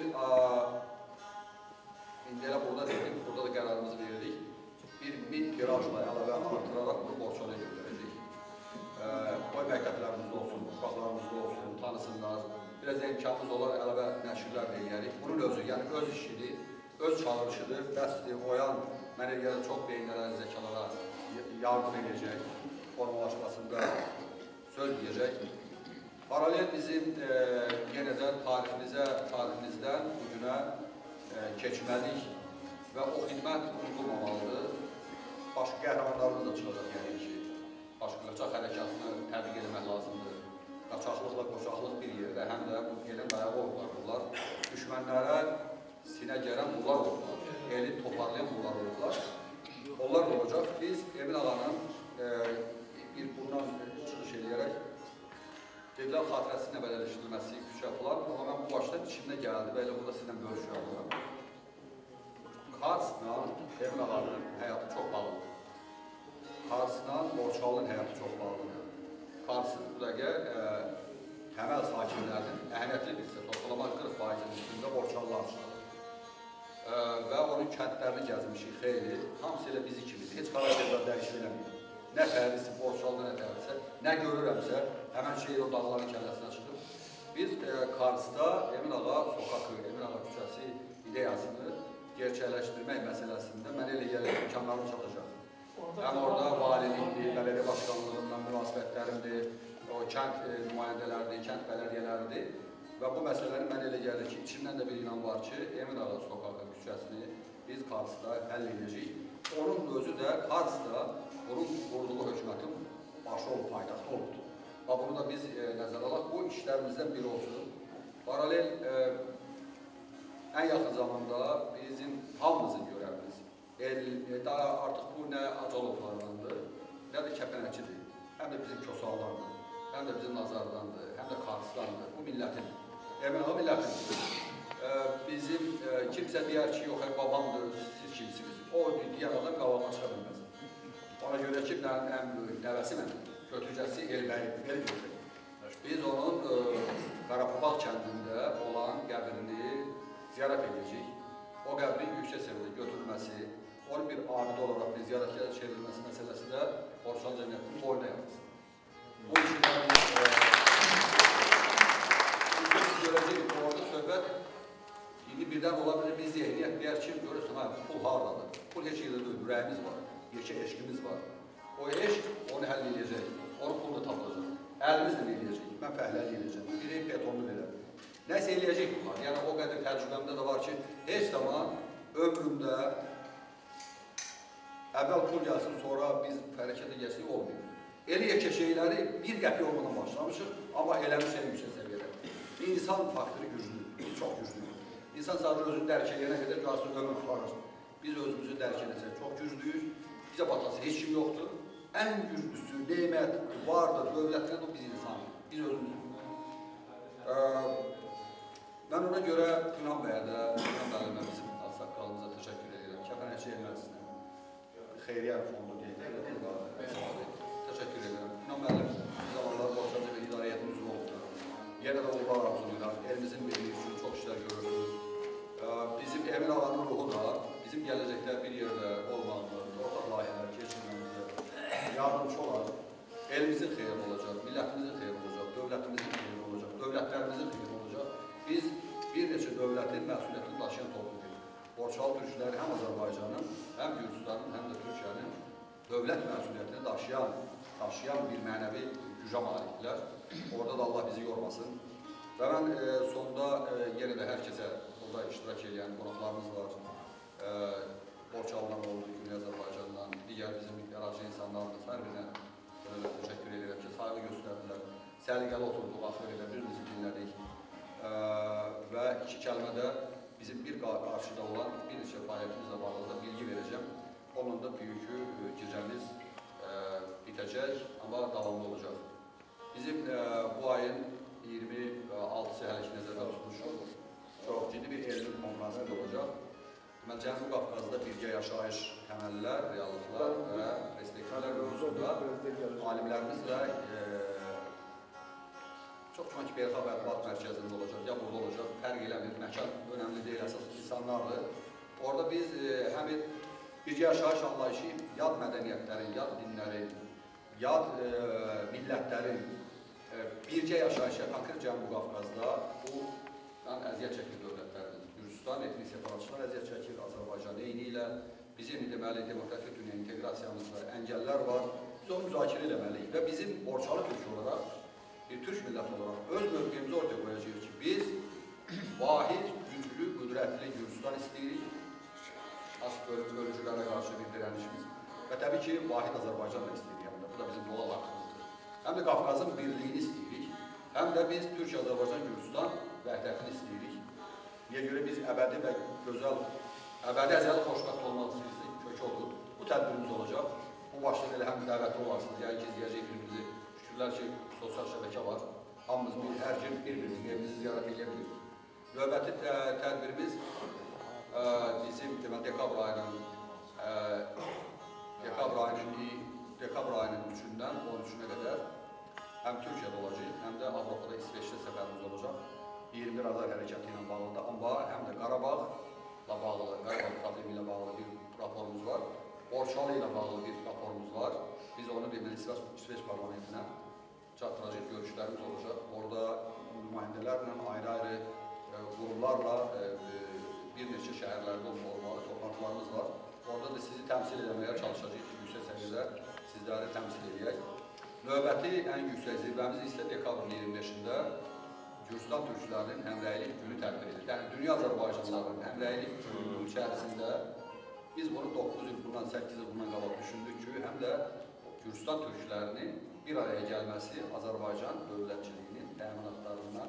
indi elə burada dedik, burada da qərarımızı verdik. Bir 1000 tirajla əlavə artıraraq bunu Borçalıya göndərəcək. Qoy məktəblərimizdə olsun, uşaqlarımızda olsun, tanısınlar. Biraz da imkanımız olar, əlavə nəşrlər də eləyərik. Bunun özü, yəni öz işidir, öz çağırışıdır, bəsdir, oyan, mənə görə çox beyinlərə, zəkalara yardım edəcək, formalaşmasında söz deyəcək. Paralel bizim yenə də tariximizdən bugünə keçməlik və o xidmət unudulmamalıdır. Başqa qəhrəmanlarımız da çıxacaq, yəni ki, başqa qaçaq hərəkatını təbliğ etmək lazımdır. Qaçaqlıqla qoçaqlıq bir yerdə, həm də bu elin dayağı olurlar bunlar. Düşmənlərə sinə gələn bunlar olurlar, eli toparlayan bunlar olurlar. Onlar da olacaq. Biz Emin Ağanın bir bundan çıxış edərək dedilər xatirəsinin əbədələşdirilməsi küçə falan, amma mən bu başdan içimdə gəldi və elə burada sizinlə görüşürəm. Karsla Emin Ağanın həyatı çox bağlıdır. Karsla Borçalının həyatı çox bağlıdır. Karsın bu dəqiqə təməl sakinlərinin əhəmiyyətli bir hissə, toplama 40%-in üstündə Borçalılar çıxarır. Və onun kəndlərini gəzmişik xeyli, hamısı elə bizi kimidir, heç karakterlər dəyişir eləməyir. Nə tərisi, Borçalıda nə tərisə, nə görürəmsə, həmən şehir o dağların kəlləsinə çıxır. Biz Karsda Emin Ağa sokakı, Emin Ağa küçəsi ideyasını gerçəkləşdirmək məsələsində mən elə gəlir imkanlarım çatacaq. Həm orada valilikdir, bələdiyyə başkanlığından münasibətlərimdir, o kənd nümayəndələridir, kənd bələdiyyələridir və bu məsələləri mən elə gəlir ki, içindən də bir inan var ki, Emin Ağa sokakı küçəsini biz Karsda həll edəcəyik. Onun özü də Karsda onun qurduğu hökumətin başı olub, paytaxtı olubdur. Və bunu da biz nəzərə alaq, bu işlərimizdən biri olsun. Paralel ən yaxın zamanda bizim hamımızın görəvimiz, Daha artıq bu nə Acalovlardandır, nə də Kəpənəkçidir, həm də bizim Kosallardır, həm də bizim Nazardandır, həm də Karsdandır. Bu millətin, Emin ağa millətindir. Bizim kimsə deyər ki, yox, babamdır, siz kimsiniz? O deyən adam qavama çıxa bilməz. Ona görə ki, mənim ən böyük nəvəsi mənim, götürcəsi Elbəyimdir, el götürür. Biz onun Qarapapaq kəndində olan qəbrini ziyarət edəcəyik. O qəbrin yüksək səviyyədə götürülməsi, onun bir abidə olaraq bir ziyarətlərə çevrilməsi məsələsi də Borçalı cəmiyyətinin boyuna yapılsın. Bu üçün biz görəcəyik, orada söhbət indi birdən ola bilir, biz zehniyyət deyər ki, görürsən, pul haradadır? Pul heç yerdə deyil, ürəyimiz var, yekə eşqimiz var. O eşq onu həll edəcək, onun pulunu tapılacaq. Əlimizlə eləyəcək, mən fəhləli eləyəcəm, biri betonlu verər. Nəsə eləyəcək bunlar, yəni o qədər təcrübəmdə də var ki, heç zaman ömrümdə əvvəl pul gəlsin, sonra biz hərəkətə gəlsək olmuyor. Elə yekə şeyləri bir qəpi olmadan başlamışıq, amma eləmişək yüksək səviyyədə. İnsan faktori güclüdür, biz çox güclüyük. İnsan sadəcə özünü dərk edənə qədər qarşısında ömür tutarız. Biz özümüzü dərk edəsək çox güclüyük, bizə batası heç kim yoxdur. Ən güclüsü, neymət, vardır, dövlətlər də biz insanıq, biz özümüzük. Mən ona görə Günan bəyə də, Günan müəllimə bizim ağsaqqalımıza təşəkkür edirəm. Kəpənəkçi Ermənisinin xeyriyyə fondu deyək, təşəkkür edirəm. Günan müəllim bir zamanlar Borçalı bir idarəyyətin üzvü oldu. Yenə də onlar arzulayırlar, elimizin birliyi üçün çox işlər görürsünüz. Bizim Emin ağanın ruhu da bizim gələcəkdə bir yerdə olmağımız, ortaq layihələr keçirməyimizdə yardımcı olar. Elimizin xeyri olacaq, millətimizin xeyri olacaq, dövlətimizin xeyri olacaq, dövlətlərimizin xeyri olacaq. Biz bir neçə dövlətin məsuliyyətini daşıyan topluluq. Borçalı türkləri həm Azərbaycanın, həm Gürcistanın, həm də Türkiyənin dövlət məsuliyyətini daşıyan bir mənəvi gücə malikdirlər. Orada da Allah bizi yormasın. Və mən sonda yenə də hər kəsə burada iştirak edən qonaqlarımız var. Borçalıdan oldu, Güney Azərbaycandan, digər bizim yaradıcı insanlarımız hər birinə təşəkkür edirəm ki, saygı göstərdilər. Səliqəli oturduq, axır elə bir-birimizi dinlədik. Və iki kəlmədə bizim bir qarşıda olan bir neçə fəaliyyətimizlə bağlı da bilgi verəcəm. Onunla da büyükü gecəmiz bitəcək, amma davamlı olacaq. Bizim bu ayın 26-sı hələ ki nəzərdə tutmuşuq. Çox ciddi bir elmi konferansımız olacaq. Cənubi Qafqazda birgə yaşayış təməllər, reallıqlar və perspektivlər mövzusunda alimlərimizlə çox güman ki, beynəlxalq mətbuat mərkəzində olacaq, ya burada olacaq, fərq eləmir, məkan önəmli deyil, əsas insanlardır. Orada biz həmin birgə yaşayış anlayışı yad mədəniyyətlərin, yad dinlərin, yad millətlərin birgə yaşayışa, konkret Cənubi Qafqazda bu əziyyət çəkir dövlətlərdir. Gürcistan etnik separatçılar əziyyət çəkir, Azərbaycan eyni ilə bizim deməli demokratik dünya inteqrasiyamızda əngəllər var. Biz onu müzakirə eləməliyik və bizim Borçalı türk olaraq, bir türk millət olaraq öz mövqeyimizi ortaya qoyacağıq ki, biz vahid, güclü, qüdrətli Gürcistan istəyirik. Bölücülərə qarşı bir dirənişimiz və təbii ki, vahid Azərbaycan da istəyirik. Bu da bizim doğal haqqımızdır. Həm də Qafqazın birliyini istəyirik, həm də biz Türkiyə, Azərbaycan, Gürcistan vəhdətini istəyirik. Niyə görə biz əbədi və gözəl, əbədi əzəli xoşbəxt olmaq istəyirik, kök odur. Bu tədbirimiz olacaq. Bu başlığı elə həm dəvətli olarsınız, yəni ki, izləyəcək birimizi. Şükürlər ki, sosial şəbəkə var. Hamımız hər gün bir-birimizin evimizi ziyarət edə bilirik. Növbəti tədbirimiz bizim dekabr ayının 3-dən 13-ünə qədər həm Türkiyədə olacaq, həm də Avropada İsveçdə səfərimiz olacaq. 21 Azar hərəkəti ilə bağlıdır, amma həm də Qarabağla bağlı, Qarabağ problemi ilə bağlı bir raporumuz var. Borçalı ilə bağlı bir raporumuz var. Biz onu İsveç parlamentinə çatdıracaq görüşlərimiz olacaq. Orada nümayəndələrlə, ayrı-ayrı qurumlarla bir neçə şəhərlərdə olmalı toplantılarımız var. Orada da sizi təmsil eləməyə çalışacaq ki, yüksək səviyyədə sizləri təmsil edək. Növbəti ən yüksək zirvəmiz isə dekabrın 25-də Gürcistan türklərinin həmrəylik günü tədbir edilir. Yəni, dünya Azərbaycanlarının həmrəylik günü içərisində biz bunu 9 il bundan, 8 il bundan qabaq düşündük ki, həm də Gürcistan türklərinin bir araya gəlməsi Azərbaycan dövlətçiliyinin təminatlarından,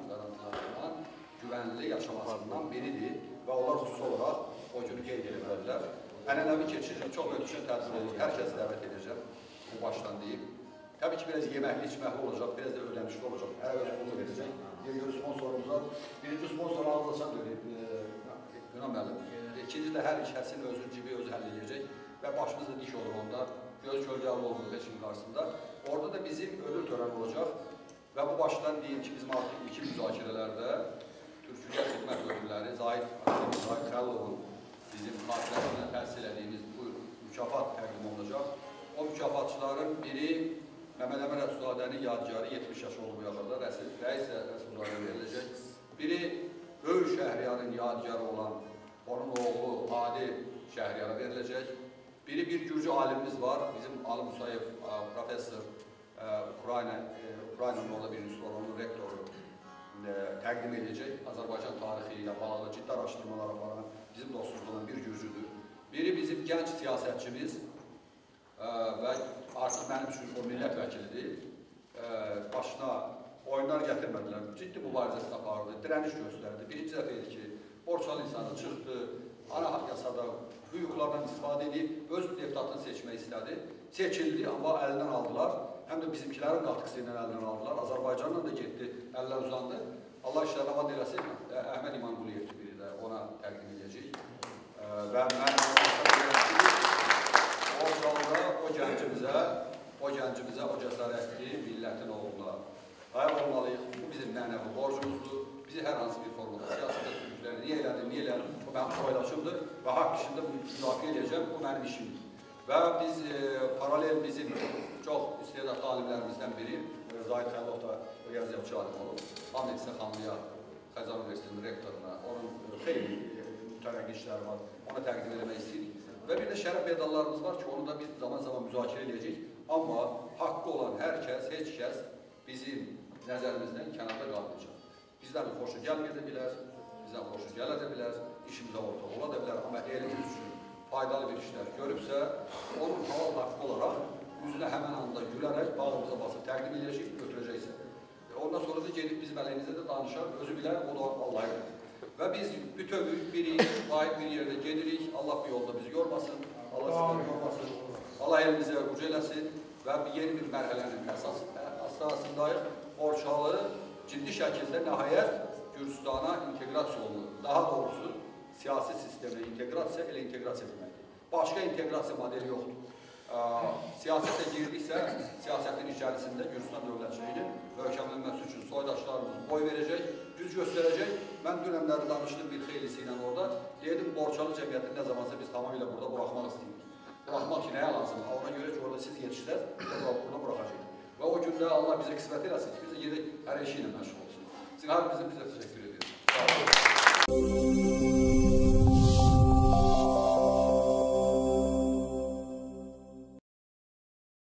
qarantılarından, güvənli yaşamasından biridir və onlar xüsusi olaraq o günü qeyd edilirlər. ənənəvi keçirir, çox ötüşən tədbir olur. Hər kəsi dəvət edəcəm, bu başdan deyib. Təbii ki, biraz yeməkli, içməkli olacaq, biraz da ödənişli olacaq. Hər öz bunu verəcək. Yeni sponsorumuza, birinci sponsor alacaq deyib, Günah müəllim. İkinci də hər kəsin özünün cibi özü həll edəcək və başımız da diş olur onda. Göz kölgəli olur peşin qarşısında. Orada da bizim ödül törəni olacaq və bu başdan deyim ki, bizim artıq iki müzakirələrdə Türkücə xidmət ödülləri Zahid Xəllovun bizim xatirəsində təhsil ediyimiz bu mükafat təqdim olunacaq. O mükafatçıların biri Məmməd Əmir Rəsulzadənin yadigarı 70 yaş oldu bu yaxında, rəis Rəsulzadəyə veriləcək. Biri Böyük Şəhriyarın yadigarı olan onun oğlu Adil Şəhriyara veriləcək. Biri bir Gürcü alimimiz var, bizim Ali Musayev professor Ukrayna'nın orada bir institutun rektoru təqdim edəcək. Azərbaycan tarixi ilə bağlı ciddi araşdırmalar aparan bizim dostumuz olan bir Gürcüdür. Biri bizim gənc siyasətçimiz və artıq mənim üçün o millət vəkilidir. Başına oyunlar gətirmədilər, ciddi mübarizəsini apardı, dirəniş göstərdi. Birinci dəfə idi ki, Borçalı insanı çıxdı, ana yasada hüquqlardan istifadə edib, öz deputatını seçmək istədi. Seçildi, amma əlindən aldılar. Həm də bizimkilərin qatkısı ilə əlindən aldılar. Azərbaycanla da getdi, əllər uzandı. Allah işlərini avad eləsin, Əhməd İmanquliyev biri də ona təqdim edəcək. Və mən o gəncimizə, o cəsarətli millətin oğluna qayaq olmalıyıq. Bu bizim mənəvi borcumuzdur. Bizi hər hansı bir formada siyasətə sürükləri niyə elədim, bu mənim paylaşımdır və haqq işində müdafiə edəcəm, bu mənim işimdir. Və biz paralel bizim çox istedadlı alimlərimizdən biri, Zahid Xəlov da riyaziyyatçı alim olub, Hamid İstəxanlıya, Xəzər Universitetinin rektoruna, onun xeyli mütərəqqi işləri var, ona təqdim eləmək istəyirik. Və bir də şərəf medallarımız var ki, onu da biz zaman-zaman müzakirə edəcəyik. Amma haqqı olan hər kəs, heç kəs bizim nəzərimizdən kənarda qalmayacaq. Bizdən xoşu gəlməyə də bilər, bizdən xoşu gələ də bilər, işimizə ortaq ola da bilər. Amma elimiz üçün faydalı bir işlər görübsə, onun halal haqqı olaraq üzünə həmən anda gülərək bağımıza basıb təqdim edəcək, götürəcəksə. Ondan sonra da gedib bizim əleyhimizə də danışar, özü bilər, o da Allah'a görə. Və biz bütövlük birik, vahid bir yerdə gedirik, Allah bu yolda bizi yormasın, Allah sizləri yormasın, Allah elimizə ucu eləsin və yeni bir mərhələnin əsasındayıq. Borçalı ciddi şəkildə nəhayət Gürcüstana inteqrasiya olunur. Daha doğrusu, siyasi sistemə inteqrasiya elə inteqrasiya deməkdir. Başqa inteqrasiya modeli yoxdur. Siyasətə girdiksə, siyasətin içərisində Gürcüstan dövlətçiliyinin möhkəmlənməsi üçün soydaşlarımız boy verəcək, güc göstərəcək. Mən dünəmləri danışdım bir xeylisi ilə orada. Deyirdim, Borçalı cəmiyyətini nə zamansa biz tamamilə burada buraxmaq istəyirik. Buraxmaq ki, nəyə lazım? Ona görə ki, orada siz yetişsəz, burada buraxacaq. Və o gündə Allah bizə qismət eləsin ki, biz də gedək hər eşi ilə məşğul olsun. Sizin hər bizə təşəkkür edirik.